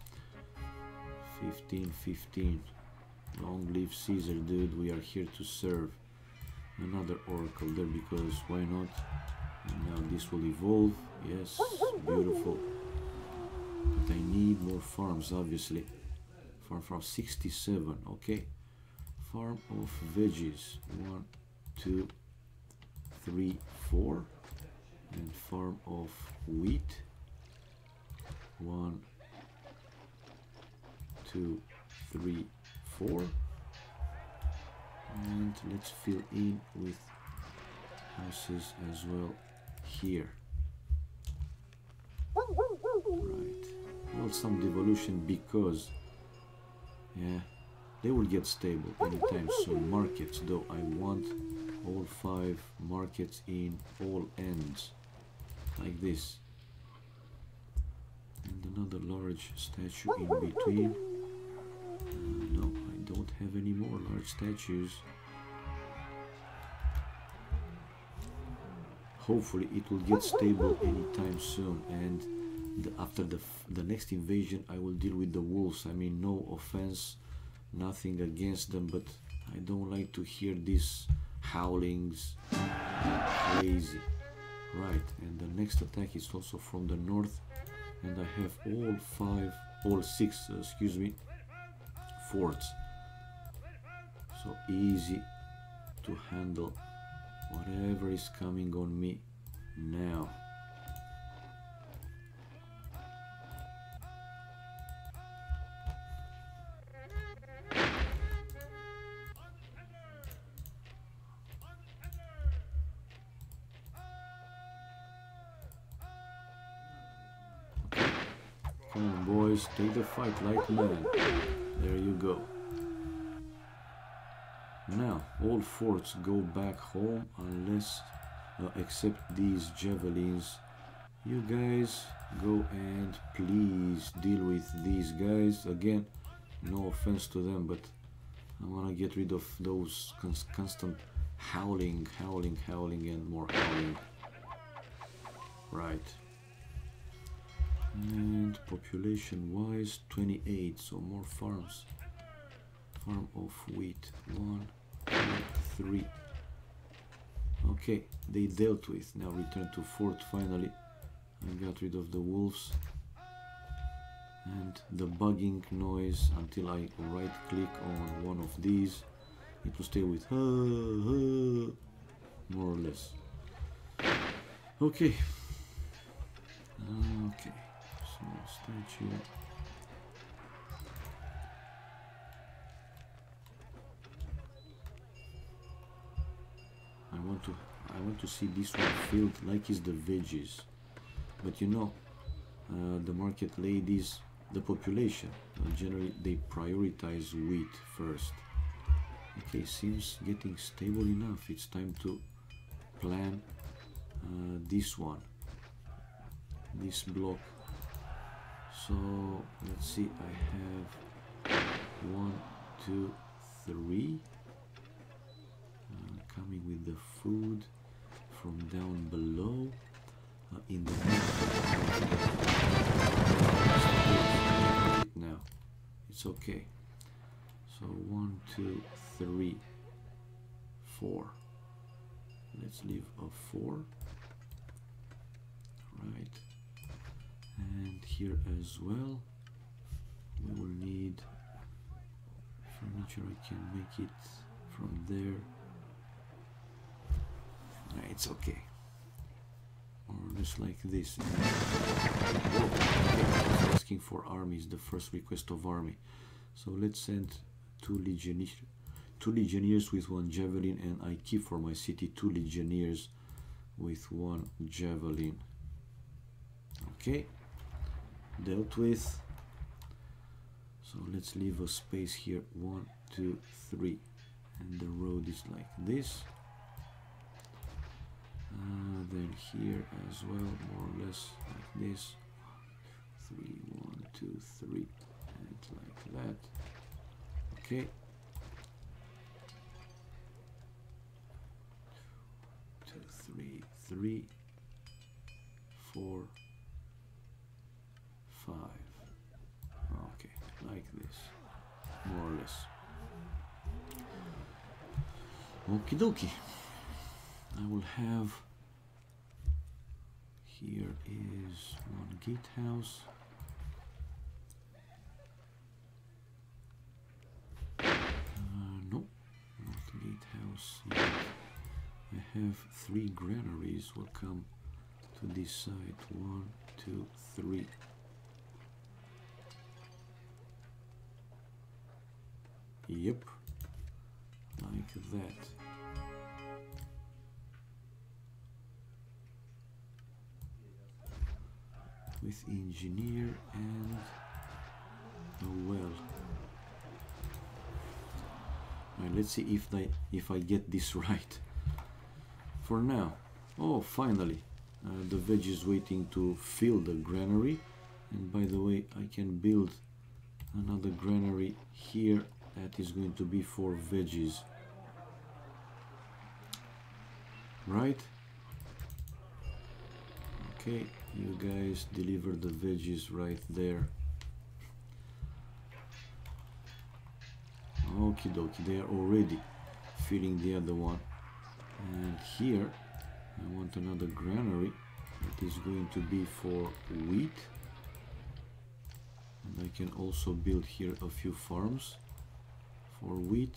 15. Long live Caesar, dude. We are here to serve. Another oracle there, because why not? And now this will evolve. Yes, beautiful. But I need more farms, obviously. Farm 67, okay. Farm of veggies. 1, 2, 3, 4. And farm of wheat. 1, 2, 3, 4. And let's fill in with houses as well here. Right. Well, some devolution, because yeah, they will get stable anytime soon. Markets though, I want all 5 markets in all ends, like this. And another large statue in between. No, I don't have any more large statues. Hopefully it will get stable anytime soon, and after the next invasion I will deal with the wolves. I mean, no offense, nothing against them, but I don't like to hear these howlings. Crazy. Right, and the next attack is also from the north, and I have all 6, excuse me, forts. So easy to handle whatever is coming on me now. Come on, boys, take the fight like men. There you go. Now, all forts go back home, unless, except these javelins. You guys go and please deal with these guys. Again, no offense to them, but I want to get rid of those constant howling, and more howling. Right. And population-wise, 28, so more farms. Farm of wheat, 1, 3. Okay, they dealt with. Now return to fort finally. I got rid of the wolves. And the bugging noise until I right click on one of these. It will stay with more or less. Okay. Okay. Small statue. I want to see this one filled like it's the veggies, but you know, the market ladies, the population generally they prioritize wheat first. Okay, seems getting stable enough. It's time to plan this one, this block. So let's see, I have 1, 2, 3 coming with the food from down below in the now it's okay. So 1, 2, 3, 4. Let's leave a 4, right? And here as well we will need furniture. I can make it from there. It's okay, or just like this. Whoa, okay. It's asking for armies, the first request of army. So let's send 2 legionnaires with 1 javelin, and I keep for my city 2 legionnaires with 1 javelin. Okay, dealt with. So let's leave a space here, 1, 2, 3, and the road is like this. Then here as well, more or less like this. 3, 1, 2, 3, and like that. Okay. 2, 3, 3, 4, 5. Okay, like this, more or less. Okie dokie. I will have, here is 1 gatehouse. No, not gatehouse yet. I have 3 granaries. Will come to this side. 1, 2, 3. Yep, like that. With engineer and a well. Right, let's see if I get this right. For now, oh, finally, the veg is waiting to fill the granary. And by the way, I can build another granary here that is going to be for veggies. Right? Okay, you guys deliver the veggies right there. Okie dokie, they are already filling the other one. And here I want another granary that is going to be for wheat. And I can also build here a few farms for wheat.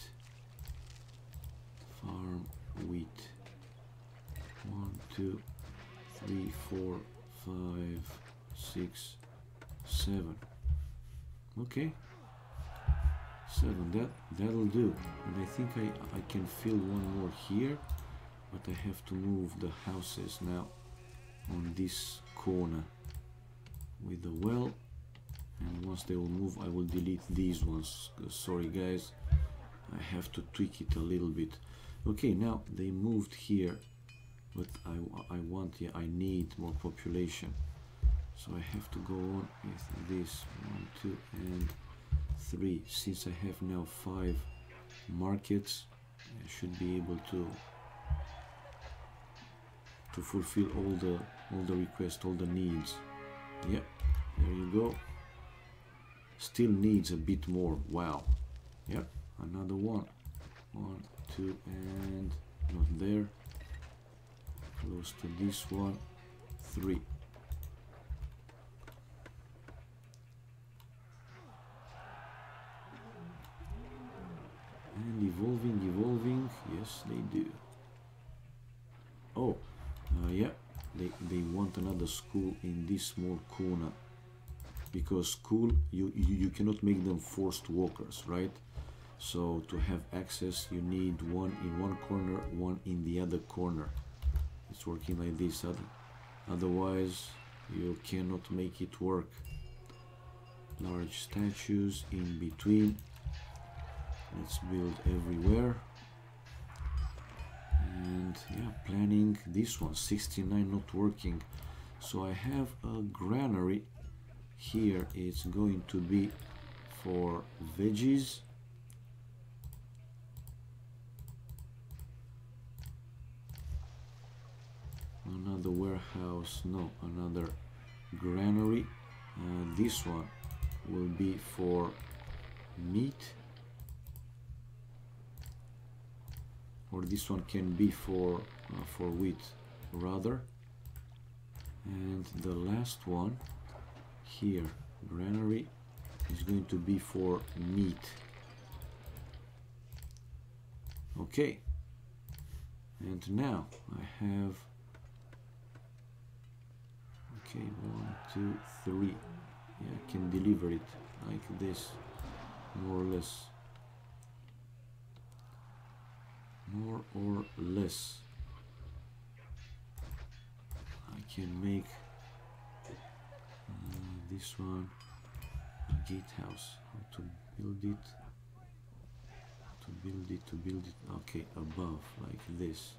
Farm wheat. 1, 2, 3, 4, 5, 6, 7. Okay, 7. That'll do. And I think I can fill one more here, but I have to move the houses now on this corner with the well. And once they will move, I will delete these ones. Sorry guys, I have to tweak it a little bit. Okay, now they moved here, but I want, yeah, I need more population. So I have to go on with this 1, 2, and 3. Since I have now 5 markets, I should be able to fulfill all the requests, all the needs. Yep, there you go. Still needs a bit more. Wow. Yep, another one. 1, 2, and not there. Close to this one, 3. And evolving, yes they do. Oh, yeah, they want another school in this small corner, because school, you cannot make them forced walkers, right? So to have access, you need one in one corner, one in the other corner. It's working like this, otherwise you cannot make it work. Large statues in between. Let's build everywhere. And yeah, planning this one, 69 not working. So I have a granary here. It's going to be for veggies. Another warehouse, no, another granary. This one will be for meat, or this one can be for wheat rather. And the last one here, granary, is going to be for meat. Okay, and now I have, okay, 1, 2, 3. Yeah, I can deliver it like this, more or less. More or less. I can make this one a gatehouse. How to build it? To build it. Okay, above, like this.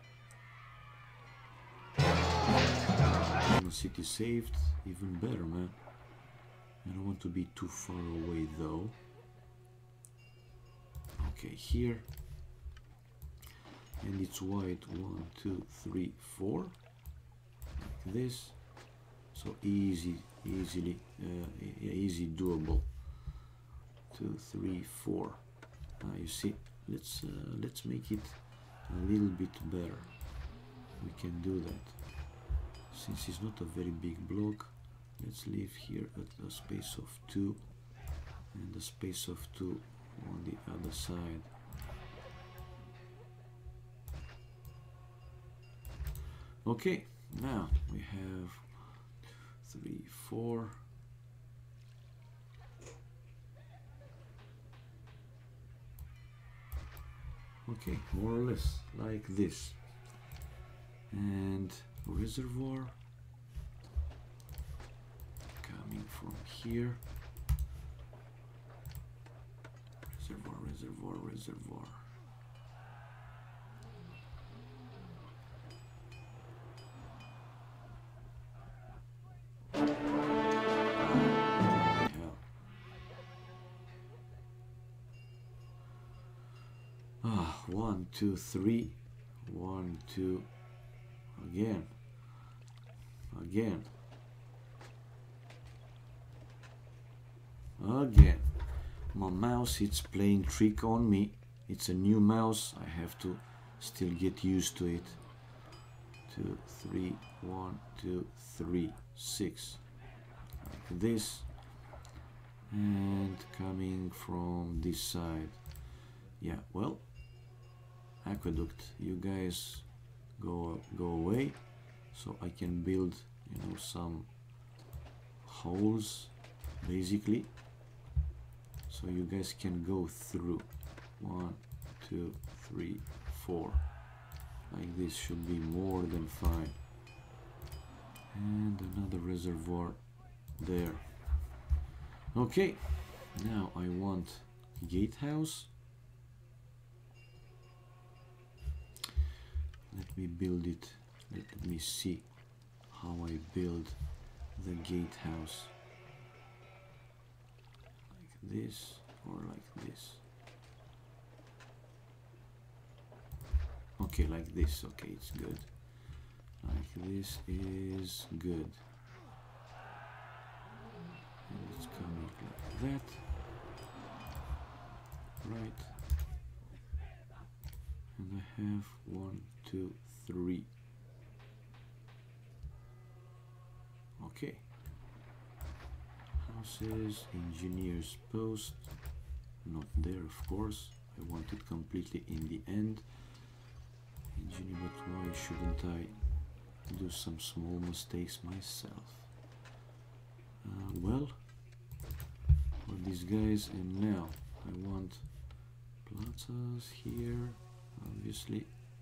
City saved, even better, man. I don't want to be too far away though. Okay, here, and it's wide, 1, 2, 3, 4, like this. So easy doable. 2, 3, 4. You see, let's make it a little bit better. We can do that. Since it's not a very big block, let's leave here at a space of 2 and a space of 2 on the other side. Okay, now we have 3, 4. Okay, more or less like this. And reservoir coming from here. Reservoir. Ah, 1, 2, 3. 1, 2. Again. My mouse, it's playing trick on me. It's a new mouse. I have to still get used to it. 2, 3, 1, 2, 3, 6. Like this. And coming from this side. Yeah, well, aqueduct, you guys go away, so I can build, some holes basically, so you guys can go through. 1, 2, 3, 4. Like this should be more than fine. And another reservoir there. Okay, now I want gatehouse. Let me build it. Let me see how I build the gatehouse. Like this or like this. Okay, like this. Okay, it's good. Like this is good. And it's coming like that. Right. And I have 1, 2, 3. Okay. Houses, engineer's post, not there of course. I want it completely in the end. Engineer, but why shouldn't I do some small mistakes myself? Well, for these guys, and now I want plazas here, obviously.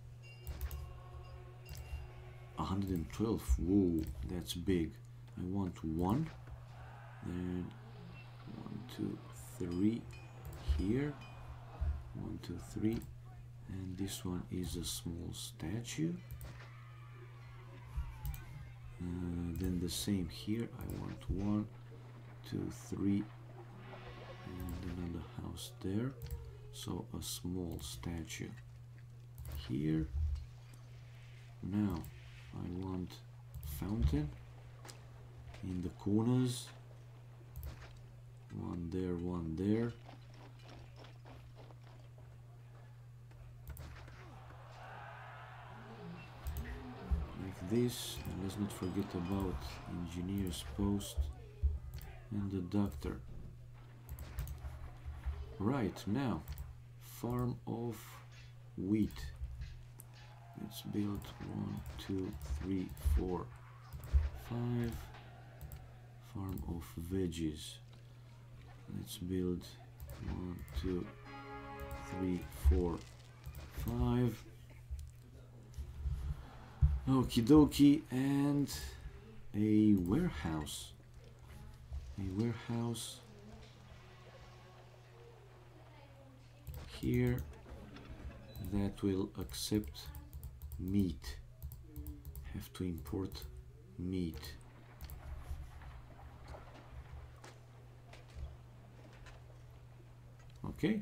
112, whoa, that's big. I want 1, then 1, 2, 3 here, 1, 2, 3, and this one is a small statue. Then the same here, I want 1, 2, 3, and another house there, so a small statue here. Now I want fountain in the corners, 1 there, 1 there. Like this, and let's not forget about engineer's post and the doctor. Right, now farm of wheat. Let's build 1, 2, 3, 4, 5. Farm of veggies. Let's build 1, 2, 3, 4, 5. Okie dokie, and a warehouse. A warehouse here that will accept meat. Have to import meat. Okay,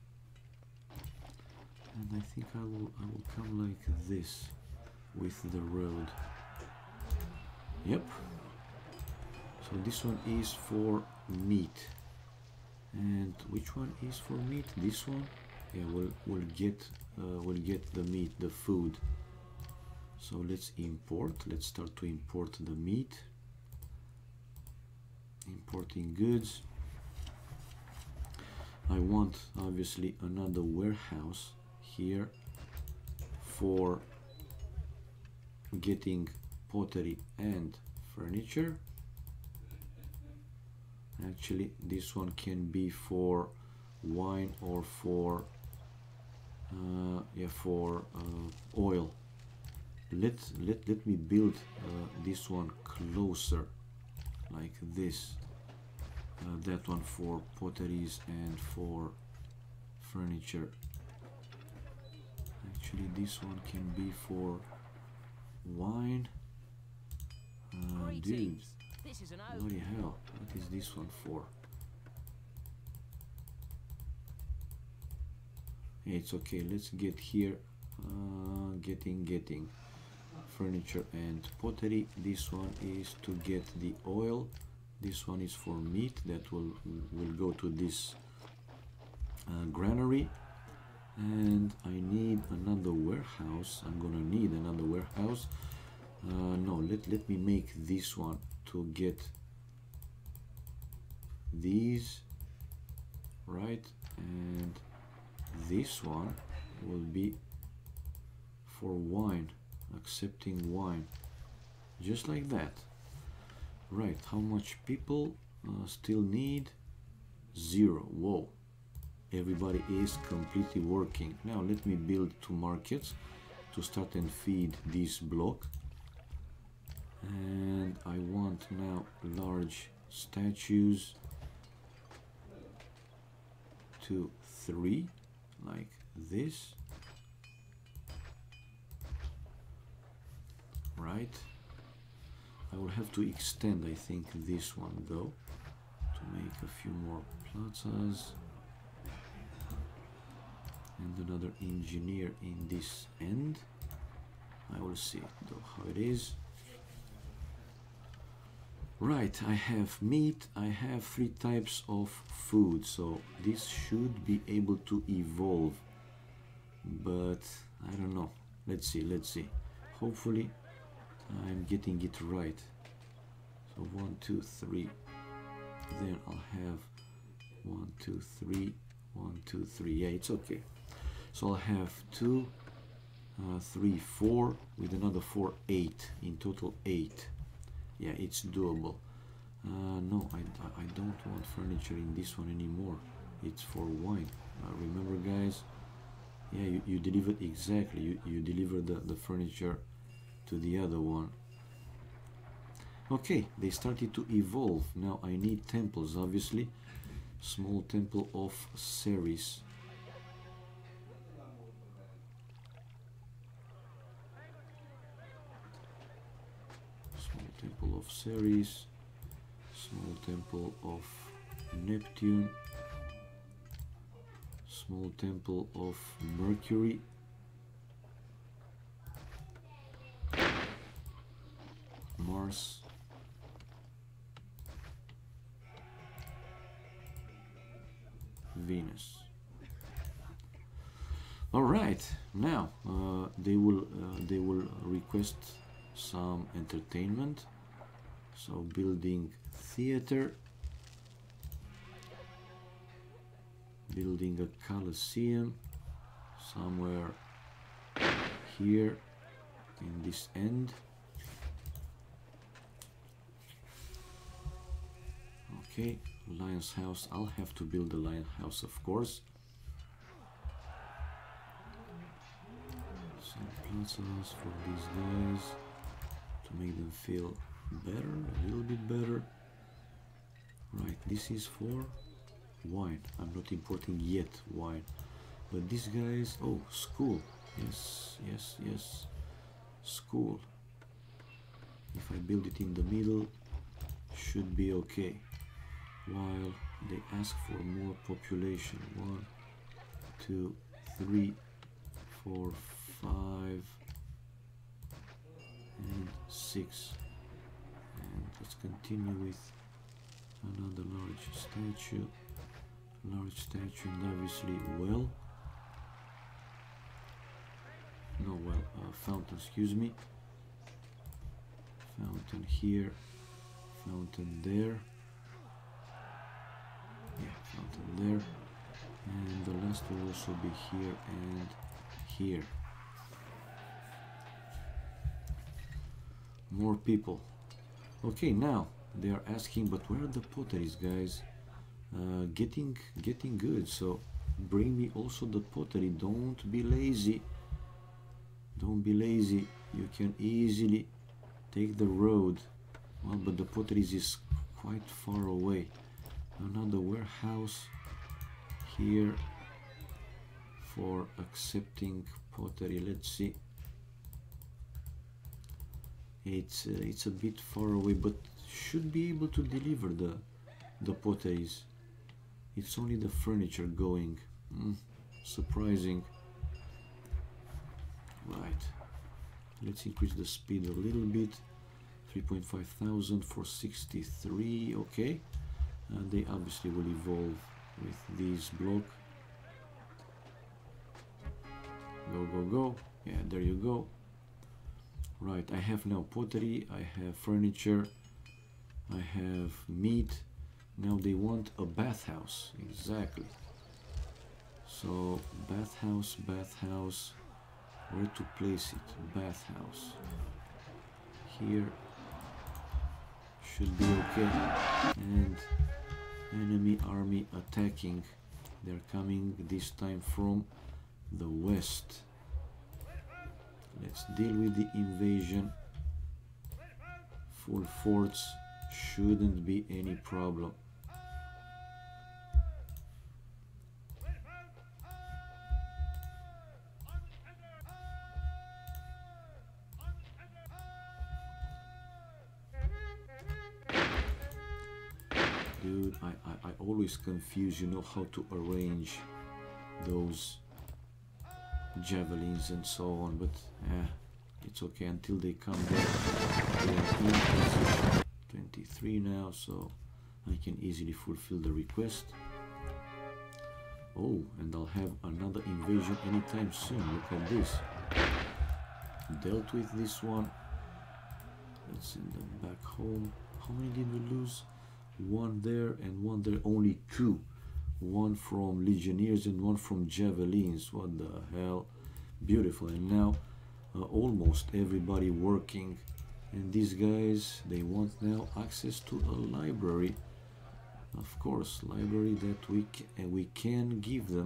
and I think I will come like this with the road. Yep. So this one is for meat, and which one is for meat? This one. Yeah, we'll get the meat, the food. So let's import. Let's start to import the meat. Importing goods. I want obviously another warehouse here for getting pottery and furniture. Actually, this one can be for wine or for oil. Let me build this one closer, like this. That one for potteries and for furniture. Actually, this one can be for wine. Dude, bloody hell, what is this one for? It's okay, let's get here, getting furniture and pottery. This one is to get the oil. This one is for meat that will go to this granary. And I need another warehouse. I'm gonna need another warehouse. No, let me make this one to get these, right? And this one will be for wine, accepting wine, just like that. Right, how much people still need? 0. Whoa, everybody is completely working. Now let me build 2 markets to start and feed this block. And I want now large statues, 2, 3, like this. Right. I will have to extend, I think, this one though, to make a few more plazas. And another engineer in this end. I will see though how it is. Right, I have meat, I have 3 types of food, so this should be able to evolve but I don't know. Let's see. Hopefully I'm getting it right. So 1, 2, 3. Then I'll have 1, 2, 3, 1, 2, 3. Yeah, it's okay. So I'll have 2, 3, 4 with another 4, 8. In total 8. Yeah, it's doable. No, I don't want furniture in this one anymore. It's for wine. Remember, guys? Yeah, you delivered exactly. You delivered the furniture to the other one. Okay, they started to evolve. Now I need temples, obviously. Small temple of Ceres. Small temple of Ceres. Small temple of Neptune. Small temple of Mercury. Mars. Venus. All right, now they will request some entertainment. So building theater, building a Colosseum somewhere here in this end. Okay, Lion's House. I'll have to build a Lion House, of course. Some plazas for these guys to make them feel better, a little bit better. Right, this is for wine. I'm not importing yet wine, but these guys, oh, school. Yes, school. If I build it in the middle, should be okay. While they ask for more population. 1, 2, 3, 4, 5, and 6. And let's continue with another large statue. Large statue, and obviously fountain, excuse me. Fountain here, fountain there. Yeah, fountain there, and the last will also be here and here. More people. Okay, now they are asking, but where are the potteries, guys? Getting good. So bring me also the pottery. Don't be lazy. Don't be lazy. You can easily take the road. Well, but the potteries is quite far away. Another warehouse here for accepting pottery. Let's see. It's a bit far away, but should be able to deliver the potteries. It's only the furniture going. Surprising. Right. Let's increase the speed a little bit. 3.5 thousand for 63. Okay. They obviously will evolve with this block. Go. Yeah, there you go. Right, I have now pottery, I have furniture, I have meat. Now they want a bathhouse. Exactly. So bathhouse. Where to place it? Bathhouse. Here should be okay. And enemy army attacking. They're coming this time from the west. Let's deal with the invasion. Full forts, shouldn't be any problem. Dude, I always confuse, you know, how to arrange those javelins and so on, but it's okay until they come back. They are in position 23 now, so I can easily fulfill the request. Oh, and I'll have another invasion anytime soon. Look at this. Dealt with this one. Let's send them back home. How many did we lose? One there and one there. Only two. One from Legionnaires and one from Javelins. What the hell? Beautiful. And now almost everybody working. And these guys, they want now access to a library. Of course, library that we can give them.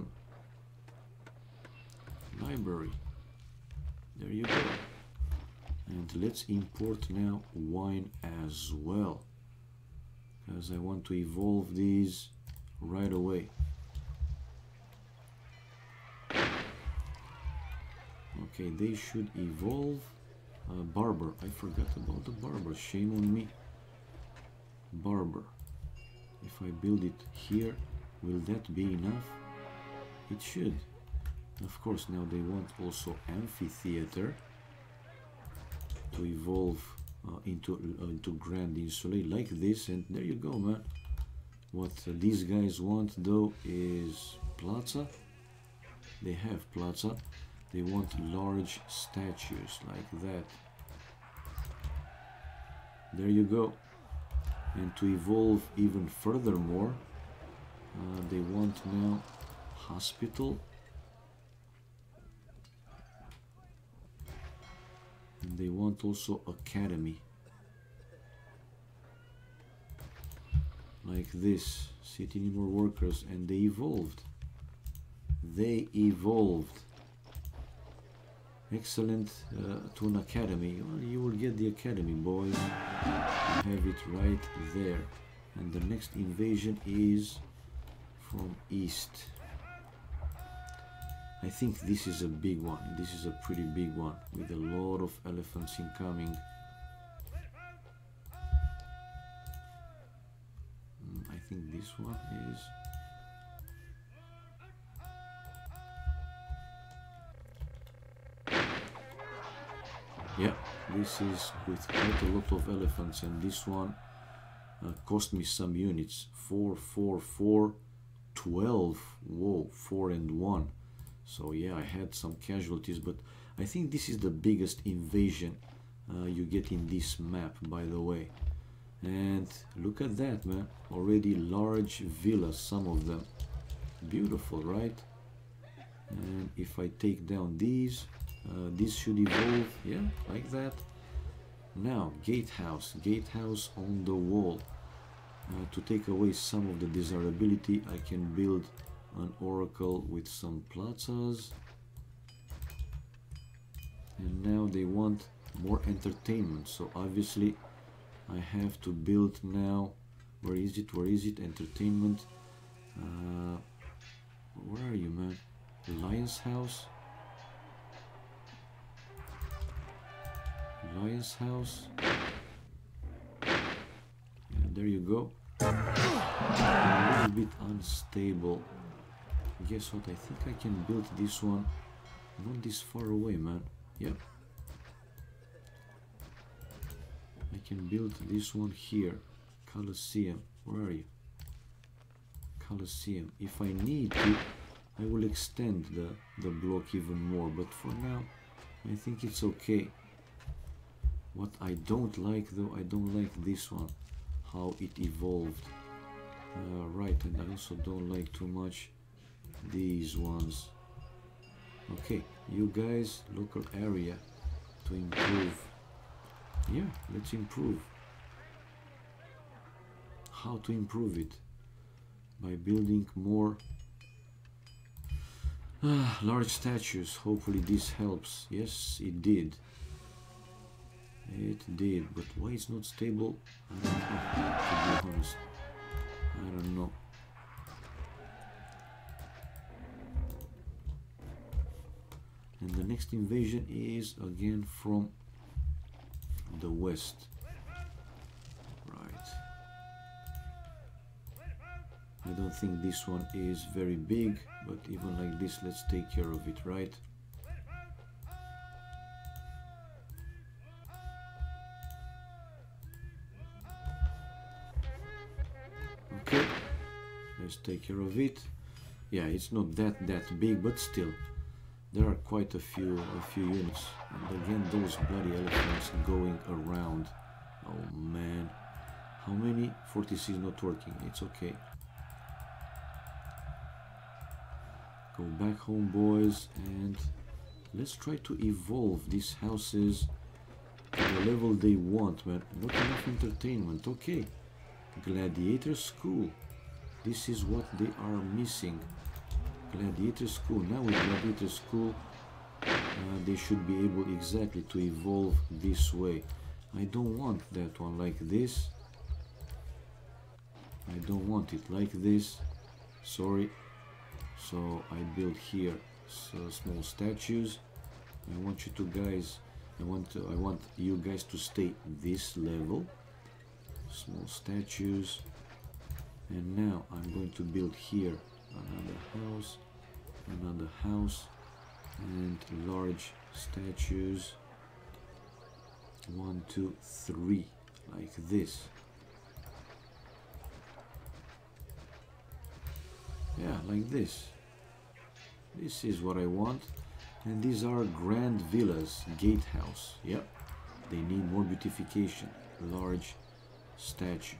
Library. There you go. And let's import now wine as well, because I want to evolve these right away. Okay, they should evolve. Barber. I forgot about the barber. Shame on me. Barber. If I build it here, will that be enough? It should. Of course, now they want also amphitheater to evolve into Grand Insuale like this, and there you go, man. What these guys want though is plaza. They have plaza. They want large statues like that. There you go. And to evolve even furthermore, they want now hospital. And they want also academy. Like this. City need more workers, and they evolved. They evolved. Excellent to an academy. Well, you will get the academy, boys. You have it right there. And the next invasion is from east. I think this is a big one. This is a pretty big one with a lot of elephants incoming. I think this one is... Yeah, this is with quite a lot of elephants, and this one cost me some units. 4, 4, 4, 12. Whoa, 4 and 1. So yeah, I had some casualties, but I think this is the biggest invasion you get in this map, by the way. And look at that, man. Already large villas, some of them. Beautiful, right? And if I take down these, this should evolve, yeah, like that. Now, gatehouse on the wall. To take away some of the desirability, I can build an oracle with some plazas. And now they want more entertainment, so obviously I have to build now. Where is it? Where is it? Entertainment. Where are you, man? Lion's house. Lion's house. Yeah, there you go. A little bit unstable. Guess what? I think I can build this one not this far away, man. Yep. I can build this one here. Colosseum. Where are you? Colosseum. If I need to, I will extend the block even more, but for now I think it's okay. What I don't like though, I don't like this one, how it evolved. Right, and I also don't like too much these ones. Okay, you guys, local area to improve. Yeah, let's improve. How to improve it? By building more large statues. Hopefully this helps. Yes, it did. It did, but why it's not stable, I don't know, to be honest. I don't know. And the next invasion is again from the west. Right. I don't think this one is very big, but even like this, let's take care of it, right? Okay, let's take care of it. Yeah, it's not that big, but still, there are quite a few units. And again, those bloody elephants going around. Oh man, how many? 46 not working. It's okay. Go back home, boys, and let's try to evolve these houses to the level they want, man. Not enough entertainment. Okay, gladiator school. This is what they are missing. Gladiator school. Now with gladiator school, they should be able exactly to evolve this way. I don't want that one like this. I don't want it like this. Sorry. So I build here small statues. I want you to guys. I want you guys to stay this level. Small statues. And now I'm going to build here another house, and large statues. 1, 2, 3, like this. Yeah, like this. This is what I want. And these are grand villas, gatehouse. Yep, they need more beautification. Large statue.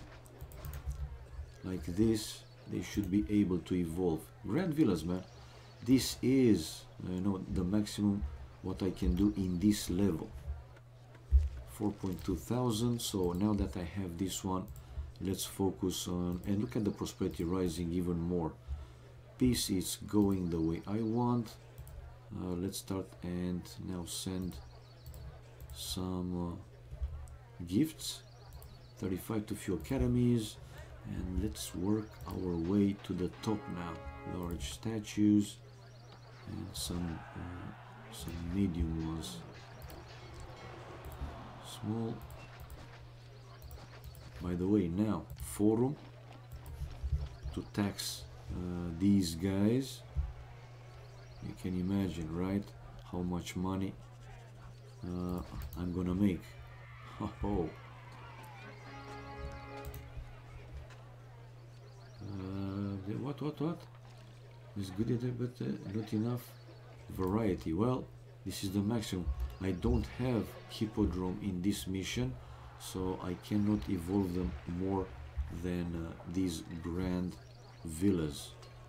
Like this, they should be able to evolve. Grand villas, man. This is the maximum what I can do in this level. 4.2 thousand. So now that I have this one, let's focus on, and look at the prosperity rising even more. Peace is going the way I want. Let's start and now send some gifts. 35 to few academies, and let's work our way to the top now. Large statues and some medium ones. Small. By the way, now forum to tax these guys. You can imagine, right, how much money I'm gonna make. Oh. What? It's good, but not enough variety. Well, this is the maximum. I don't have hippodrome in this mission, so I cannot evolve them more than these grand villas.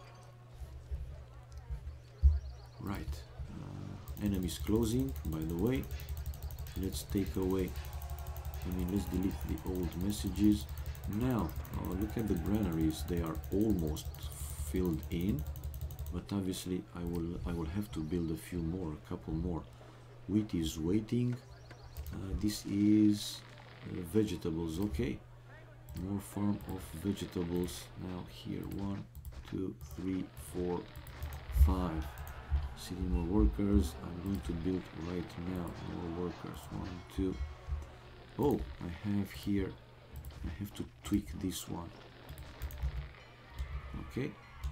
Right. Enemies closing, by the way. Let's take away, let's delete the old messages. Now, look at the granaries. They are almost filled in, but obviously I will have to build a few more, a couple more. Wheat is waiting. This is vegetables. Okay, more farm of vegetables. Now here, 1, 2, 3, 4, 5. City more workers. I'm going to build right now more workers. 1, 2. Oh, I have here. I have to tweak this one. Okay.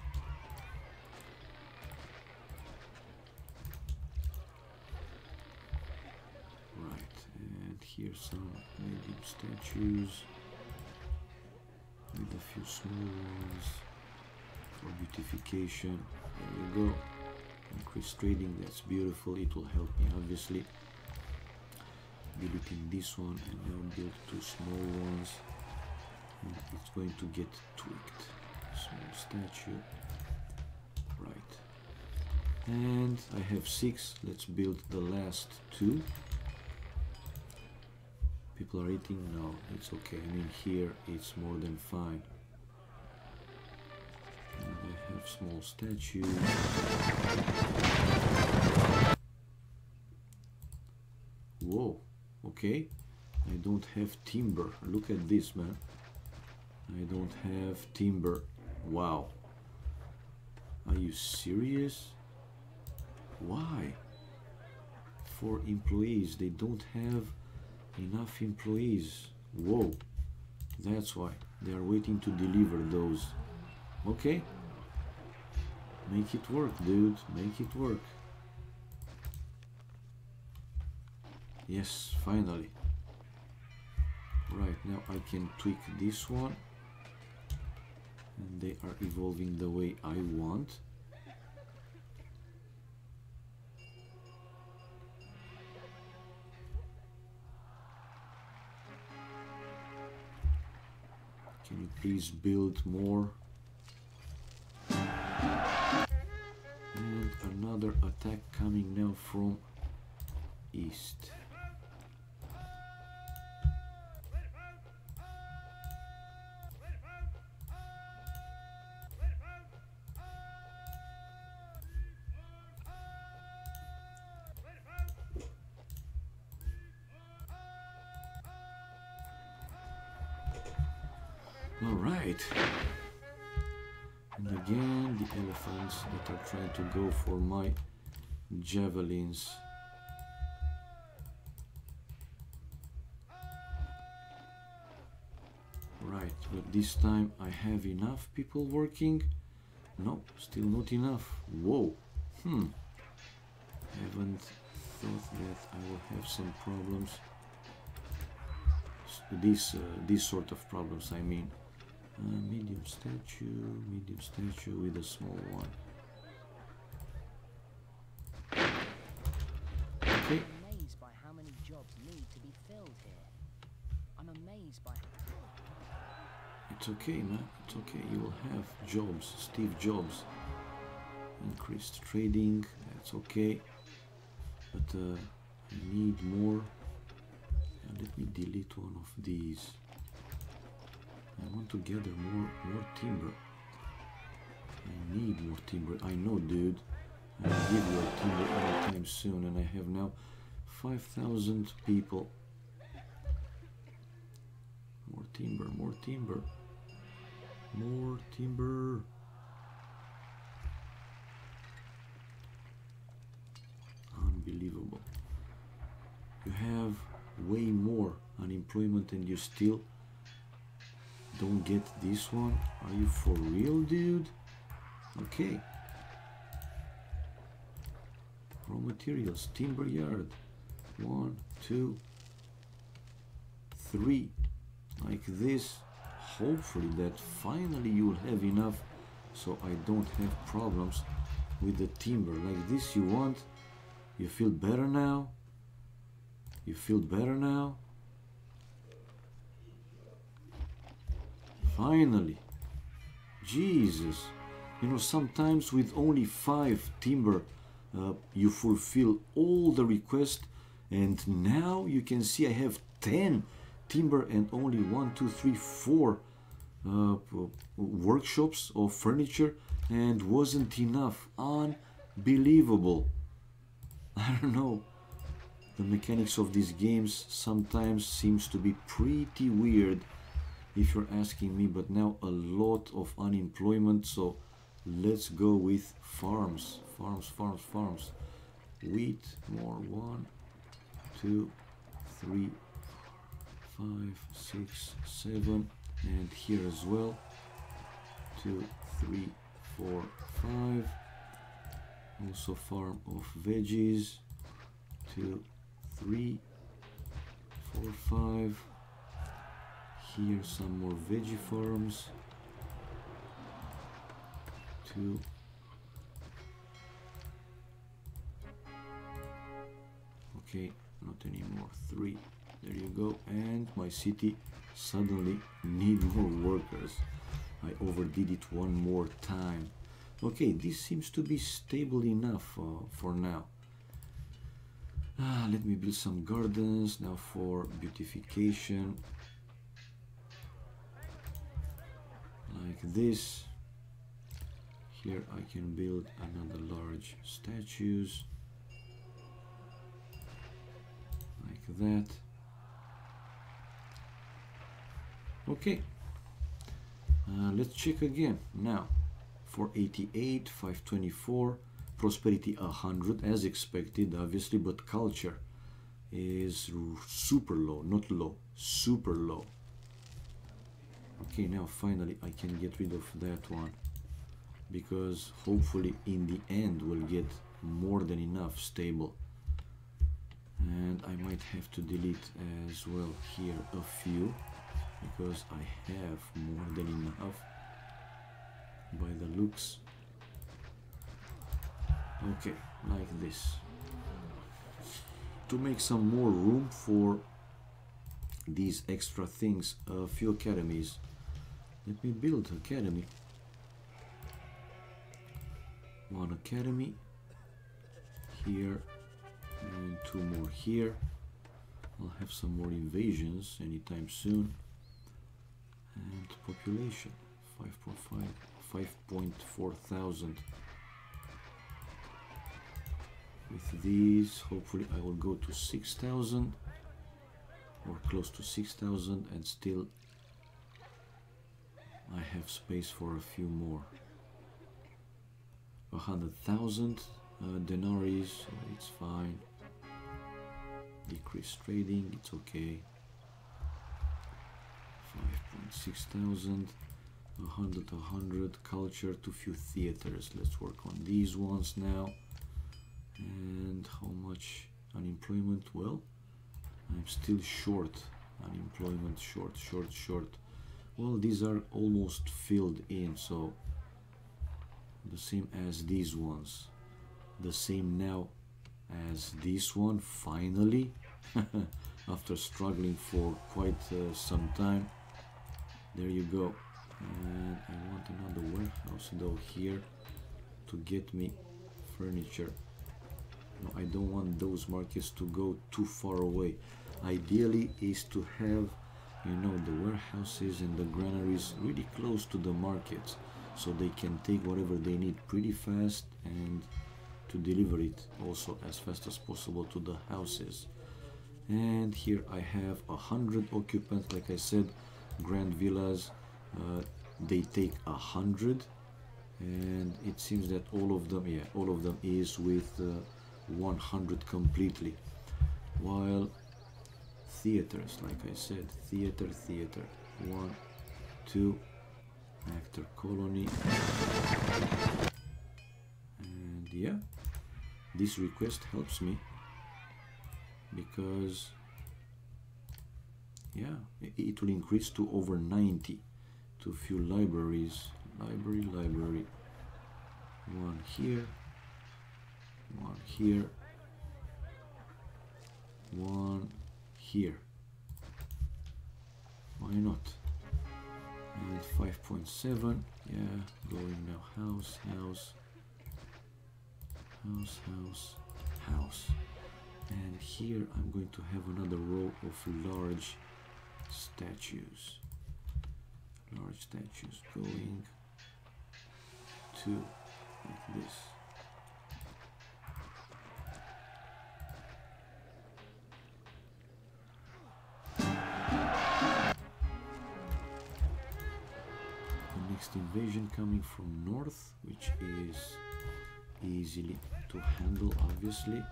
Right, and here's some medium statues with a few small ones for beautification. There you go. Increase trading, that's beautiful. It will help me, obviously. Deleting this one and now build 2 small ones. And it's going to get tweaked. Small statue. Right. And I have 6. Let's build the last 2. People are eating? No, it's okay. Here it's more than fine. And I have small statues. Whoa, okay. I don't have timber. Look at this, man. I don't have timber. Wow. Are you serious? Why? 4 employees. They don't have enough employees. Whoa. That's why. They are waiting to deliver those. Okay. Make it work, dude. Make it work. Yes, finally. Right, now I can tweak this one. and they are evolving the way I want. Can you please build more? And another attack coming now from east. All right. And again, the elephants that are trying to go for my javelins. Right, but this time I have enough people working. No, still not enough. Whoa. Haven't thought that I will have some problems. These sort of problems, I mean. Medium statue with a small one. Okay. I'm amazed by how many jobs need to be filled here. I'm amazed by. It's okay, man. It's okay. You will have jobs. Steve Jobs. Increased trading. That's okay. But I need more. Let me delete one of these. I want to gather more timber. I need more timber. I know, dude. I'll give you a timber anytime soon, and I have now 5,000 people. More timber, more timber. More timber. Unbelievable. You have way more unemployment and you still don't get this one? Are you for real, dude? Okay. Raw materials, timber yard. 1, 2, 3. Like this. Hopefully that finally you will have enough so I don't have problems with the timber. Like this you want? You feel better now? You feel better now? Finally. Jesus. You know, sometimes with only 5 timber you fulfill all the requests, and now you can see I have 10 timber and only 1, 2, 3, 4 workshops of furniture, and wasn't enough. Unbelievable. I don't know. The mechanics of these games sometimes seems to be pretty weird if you're asking me, but now a lot of unemployment, so let's go with farms. Farms. Wheat, more. 1, 2, 3, 5, 6, 7, and here as well. 2, 3, 4, 5. Also farm of veggies. 2, 3, 4, 5. Here some more veggie farms. 2. Okay, not anymore. 3. There you go. And my city suddenly need more workers. I overdid it one more time. Okay, this seems to be stable enough for now. Let me build some gardens now for beautification. Like this. Here I can build another large statues. Like that. Okay. Let's check again now. 488, 524, prosperity 100 as expected, obviously, but culture is super low, not low, super low. Okay, now finally I can get rid of that one, because hopefully in the end we'll get more than enough stable. And I might have to delete as well here a few, because I have more than enough. by the looks. Okay, like this. To make some more room for these extra things, a few academies. Let me build academy. One academy here and two more here. I'll have some more invasions anytime soon. And population 5.5, 5.4 thousand. With these, hopefully I will go to 6,000 or close to 6,000, and still I have space for a few more. 100,000 denarii, so it's fine. Decrease trading, it's okay. 5.6 thousand, 100 culture, too few theaters. Let's work on these ones now. And how much unemployment? Well, I'm still short. Unemployment short. Well, these are almost filled in, so the same as these ones. The same now as this one, finally. After struggling for quite some time. There you go. And I want another warehouse though here to get me furniture. No, I don't want those markets to go too far away. Ideally is to have, you know, the warehouses and the granaries really close to the markets, so they can take whatever they need pretty fast and to deliver it also as fast as possible to the houses. And here I have 100 occupants. Like I said, grand villas, they take 100, and it seems that all of them, yeah, all of them is with 100 completely. While theaters, like I said, theater, 1, 2, actor colony, and yeah, this request helps me because yeah, it will increase to over 90. To few libraries, library, one here, one here, one here. Why not? And 5.7, yeah, going now house. And here I'm going to have another row of large statues. Going to like this. The next invasion coming from north, which is easily to handle, obviously.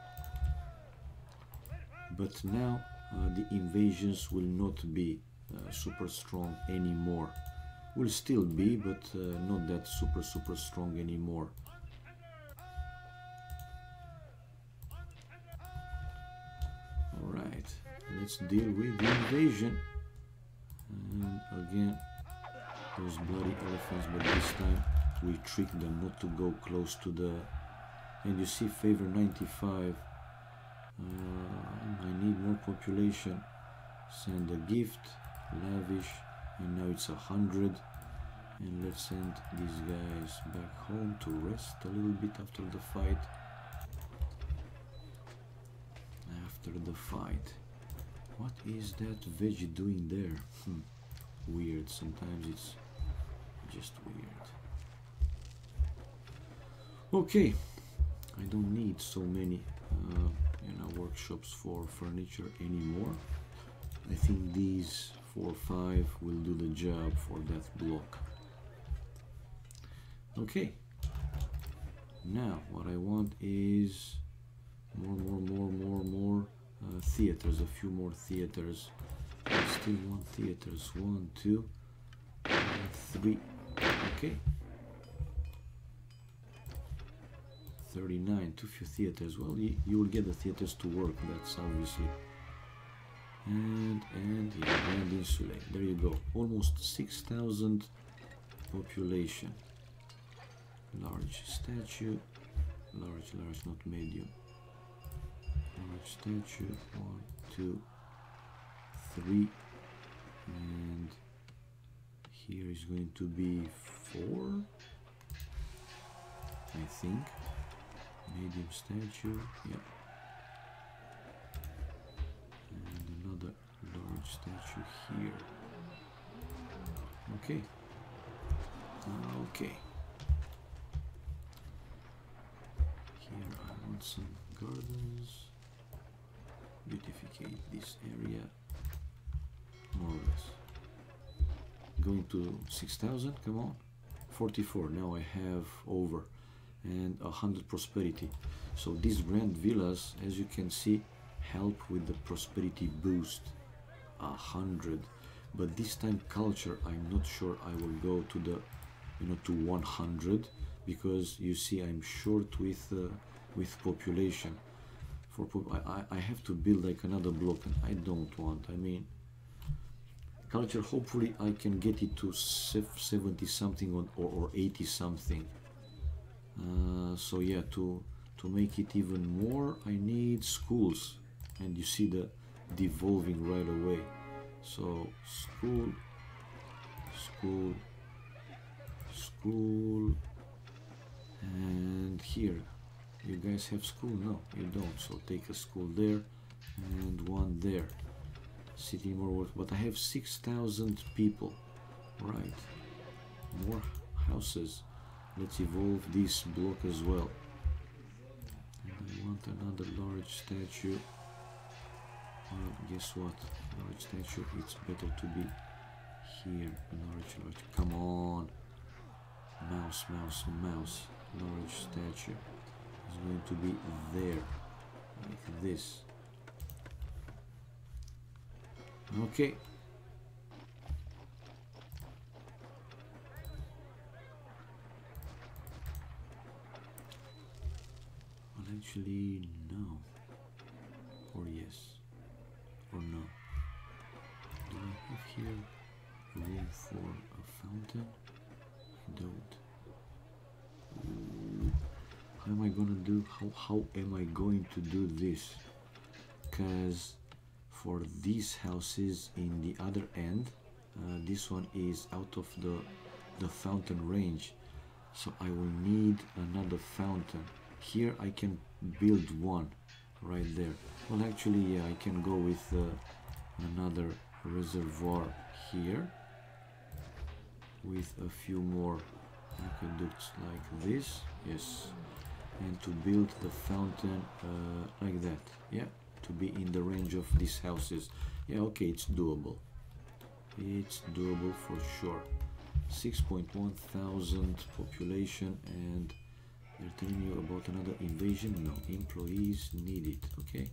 But now the invasions will not be super strong anymore. Will still be, but not that super strong anymore. Alright, let's deal with the invasion. And again, those bloody elephants, but this time we trick them not to go close to the... And you see, favor 95. I need more population. Send a gift, lavish, and now it's 100. And let's send these guys back home to rest a little bit after the fight. What is that veggie doing there? Weird. Sometimes it's just weird. Okay, I don't need so many workshops for furniture anymore. I think these 4 or 5 will do the job for that block. Okay, now what I want is more theaters, a few more theaters. I still want theaters, 1, 2, 3. Okay, 39, too few theaters. Well, you will get the theaters to work, that's obviously. And yeah, Grand Insulae, there you go, almost 6,000 population. large statue, large, not medium. Large statue, 1, 2, 3, and here is going to be 4, I think. Medium statue, yeah. And another large statue here. Okay. Okay. Here I want some gardens. Beautificate this area. More or less. Going to 6,000, come on. 44, now I have over. And 100 prosperity. So these grand villas, as you can see, help with the prosperity boost. 100. But this time culture, I'm not sure I will go to the, to 100, because you see I'm short with population. I have to build like another block, and I don't want. I mean, culture. Hopefully, I can get it to 70 something or 80 something. So yeah, to make it even more, I need schools, and you see the devolving right away. So school, and here, you guys have school? No, you don't. So take a school there and one there. City more work, but I have 6,000 people, right? More houses. Let's evolve this block as well. And I want another large statue. Well, guess what? Large statue, it's better to be here. Large. Come on. Mouse. Large statue is going to be there. Like this. Okay. Well, actually, no. Or yes. Or no. Do I have here room for a fountain? I don't. Ooh. How am I gonna do? How am I going to do this? Because for these houses in the other end, this one is out of the fountain range, so I will need another fountain. Here I can build one right there. Well, actually, yeah, I can go with another reservoir here with a few more aqueducts like this, yes, and to build the fountain like that, yeah, to be in the range of these houses. Yeah, okay, it's doable. It's doable for sure. 6.1 thousand population, and they're telling you about another invasion. No, employees needed. Okay.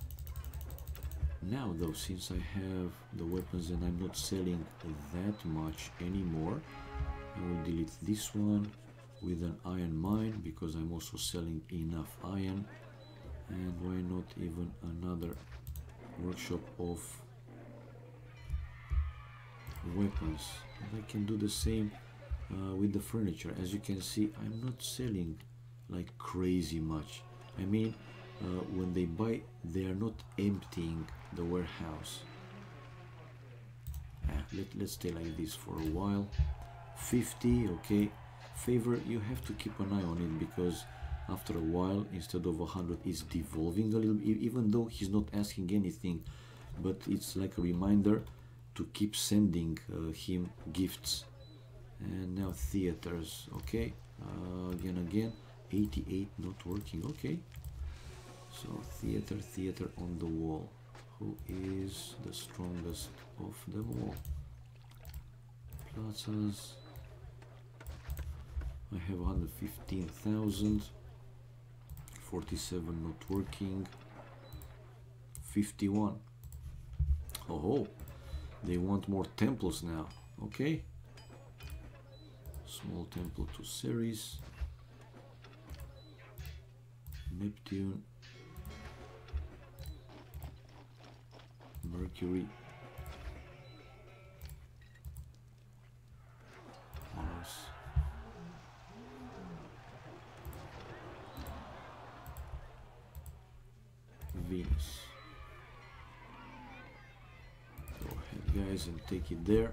Now though, since I have the weapons and I'm not selling that much anymore, I will delete this one with an iron mine, because I'm also selling enough iron. And why not even another workshop of weapons? And I can do the same with the furniture. As you can see, I'm not selling like crazy much. I mean, when they buy, they are not emptying the warehouse. Let's stay like this for a while. 50, okay. Favor, you have to keep an eye on it, because after a while, instead of 100, it's devolving a little, even though he's not asking anything, but it's like a reminder to keep sending him gifts. And now theaters, okay. Again, 88 not working, okay. So theater on the wall. Who is the strongest of them all? Plazas. I have 115,000. 47 not working. 51. Oh, they want more temples now. Okay. Small temple to Ceres. Neptune. Mercury. Mars. guys, and take it there.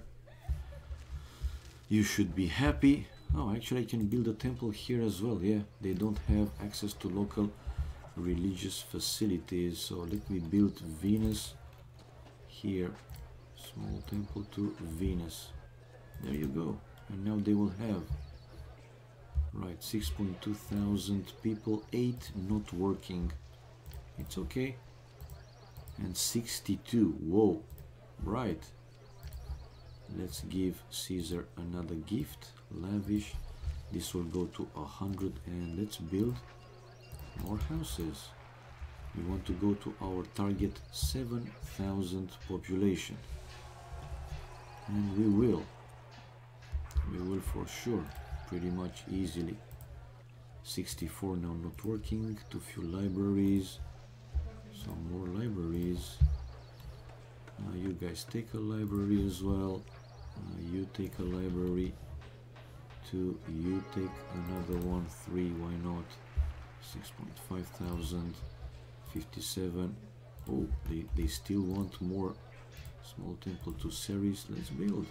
You should be happy. Oh, actually I can build a temple here as well. Yeah, they don't have access to local religious facilities, so let me build Venus here. Small temple to Venus. There you go. And now they will have, right, 6.2 thousand people, 8 not working. It's okay. And 62. Whoa. Right. Let's give Caesar another gift. Lavish. This will go to 100, and let's build more houses. We want to go to our target 7,000 population. And we will. We will for sure. Pretty much easily. 64 now not working. Too few libraries. Some more libraries. You guys take a library as well. You take a library. 2. You take another one. 3. Why not? 6.5 thousand. 57. Oh, they still want more. Small temple to Ceres. Let's build.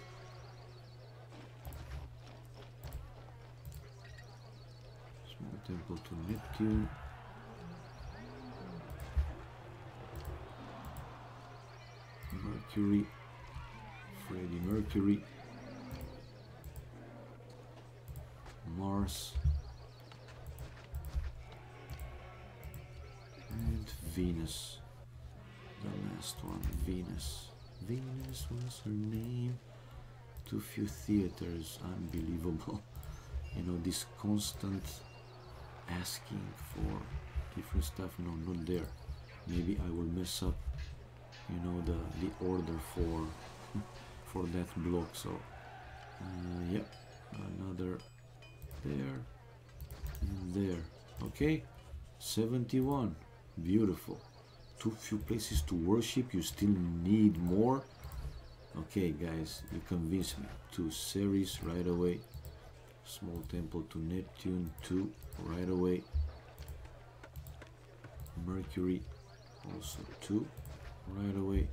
Small temple to Neptune. Mercury. Freddie Mercury. Mars. And Venus. The last one, Venus. Venus was her name. Too few theaters, unbelievable. You know, this constant asking for different stuff. No, not there. Maybe I will mess up, you know, the order for that block. So yep, another there and there. Okay, 71. Beautiful. Too few places to worship. You still need more. Okay, guys, you convinced me. To Ceres right away. Small temple to Neptune 2 right away. Mercury also 2 right away.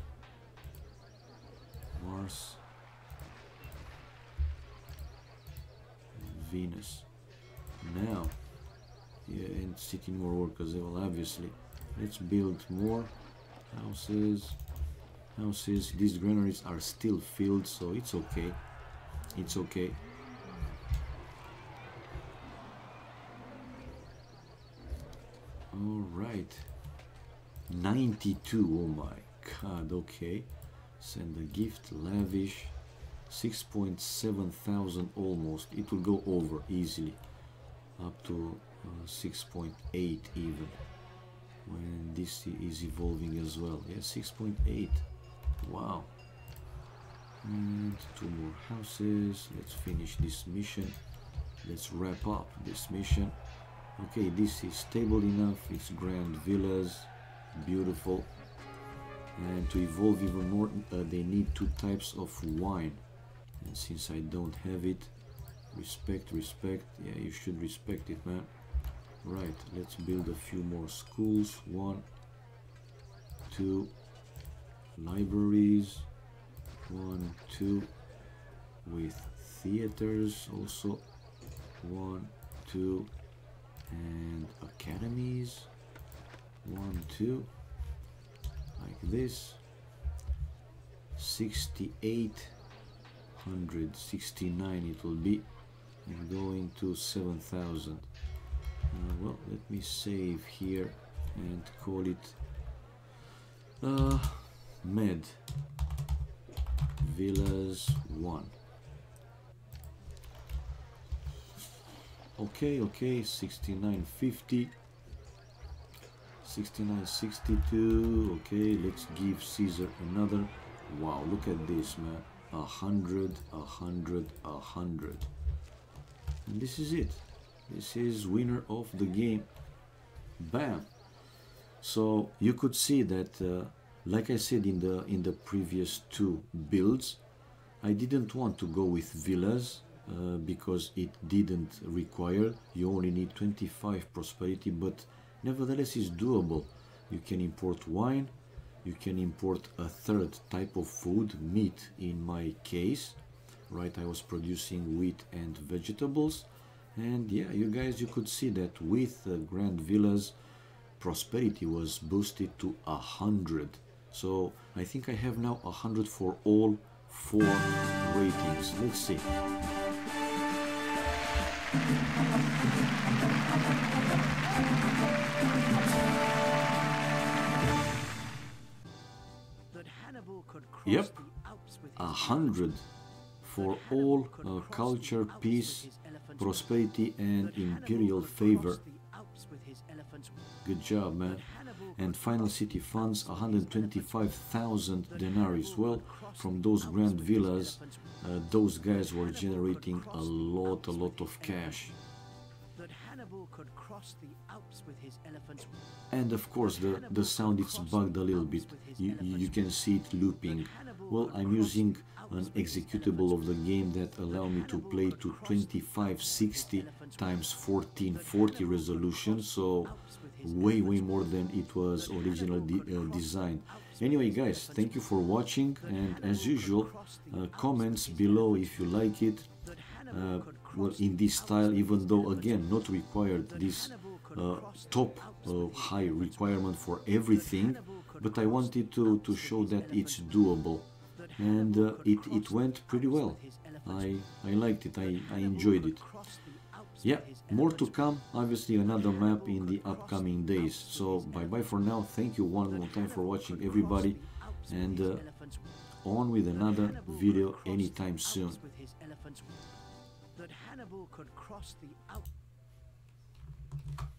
Mars and Venus. Now, yeah, and city more work as well, obviously. Let's build more houses. These granaries are still filled, so it's okay. It's okay. All right. 92. Oh my god. Okay. Send a gift. Lavish. 6.7 thousand almost. It will go over easily. Up to 6.8 even. When this is evolving as well. Yeah, 6.8. Wow. And 2 more houses. Let's finish this mission. Let's wrap up this mission. Okay, this is stable enough. It's grand villas. Beautiful. And to evolve even more, they need 2 types of wine. And since I don't have it, respect. Yeah, you should respect it, man. Right, let's build a few more schools. 1, 2 libraries. 1, 2 with theaters also. 1, 2 and academies. 1, 2 like this. 6,869 it will be, and going to 7,000. Well, let me save here and call it Med Villas 1. Okay, 6950, 6962. Okay, let's give Caesar another. Wow, look at this, man. 100, 100, 100. And this is it. This is winner of the game. Bam. So you could see that, like I said in the previous 2 builds, I didn't want to go with villas because it didn't require. You only need 25 prosperity, but nevertheless it's doable. You can import wine, You can import a third type of food, meat in my case. Right, I was producing wheat and vegetables. And yeah, you guys, you could see that with Grand Villas, prosperity was boosted to 100. So I think I have now 100 for all 4 ratings. Let's see. Yep, 100 for all culture, peace, prosperity and imperial favor. Good job, man. And final city funds 125,000 denarii. Well, from those grand villas, those guys were generating a lot of cash. And of course the sound is bugged a little bit. You can see it looping. Well, I'm using an executable of the game that allow me to play to 2560 times 1440 resolution, so way more than it was originally designed. Anyway guys, thank you for watching, and as usual, comments below if you like it. Well, in this style, even though again not required this top high requirement for everything, but I wanted to show that it's doable, and it went pretty well. I liked it, I enjoyed it. Yeah, more to come, obviously another map in the upcoming days. So bye bye for now, thank you one more time for watching everybody, and on with another video anytime soon. That Hannibal could cross the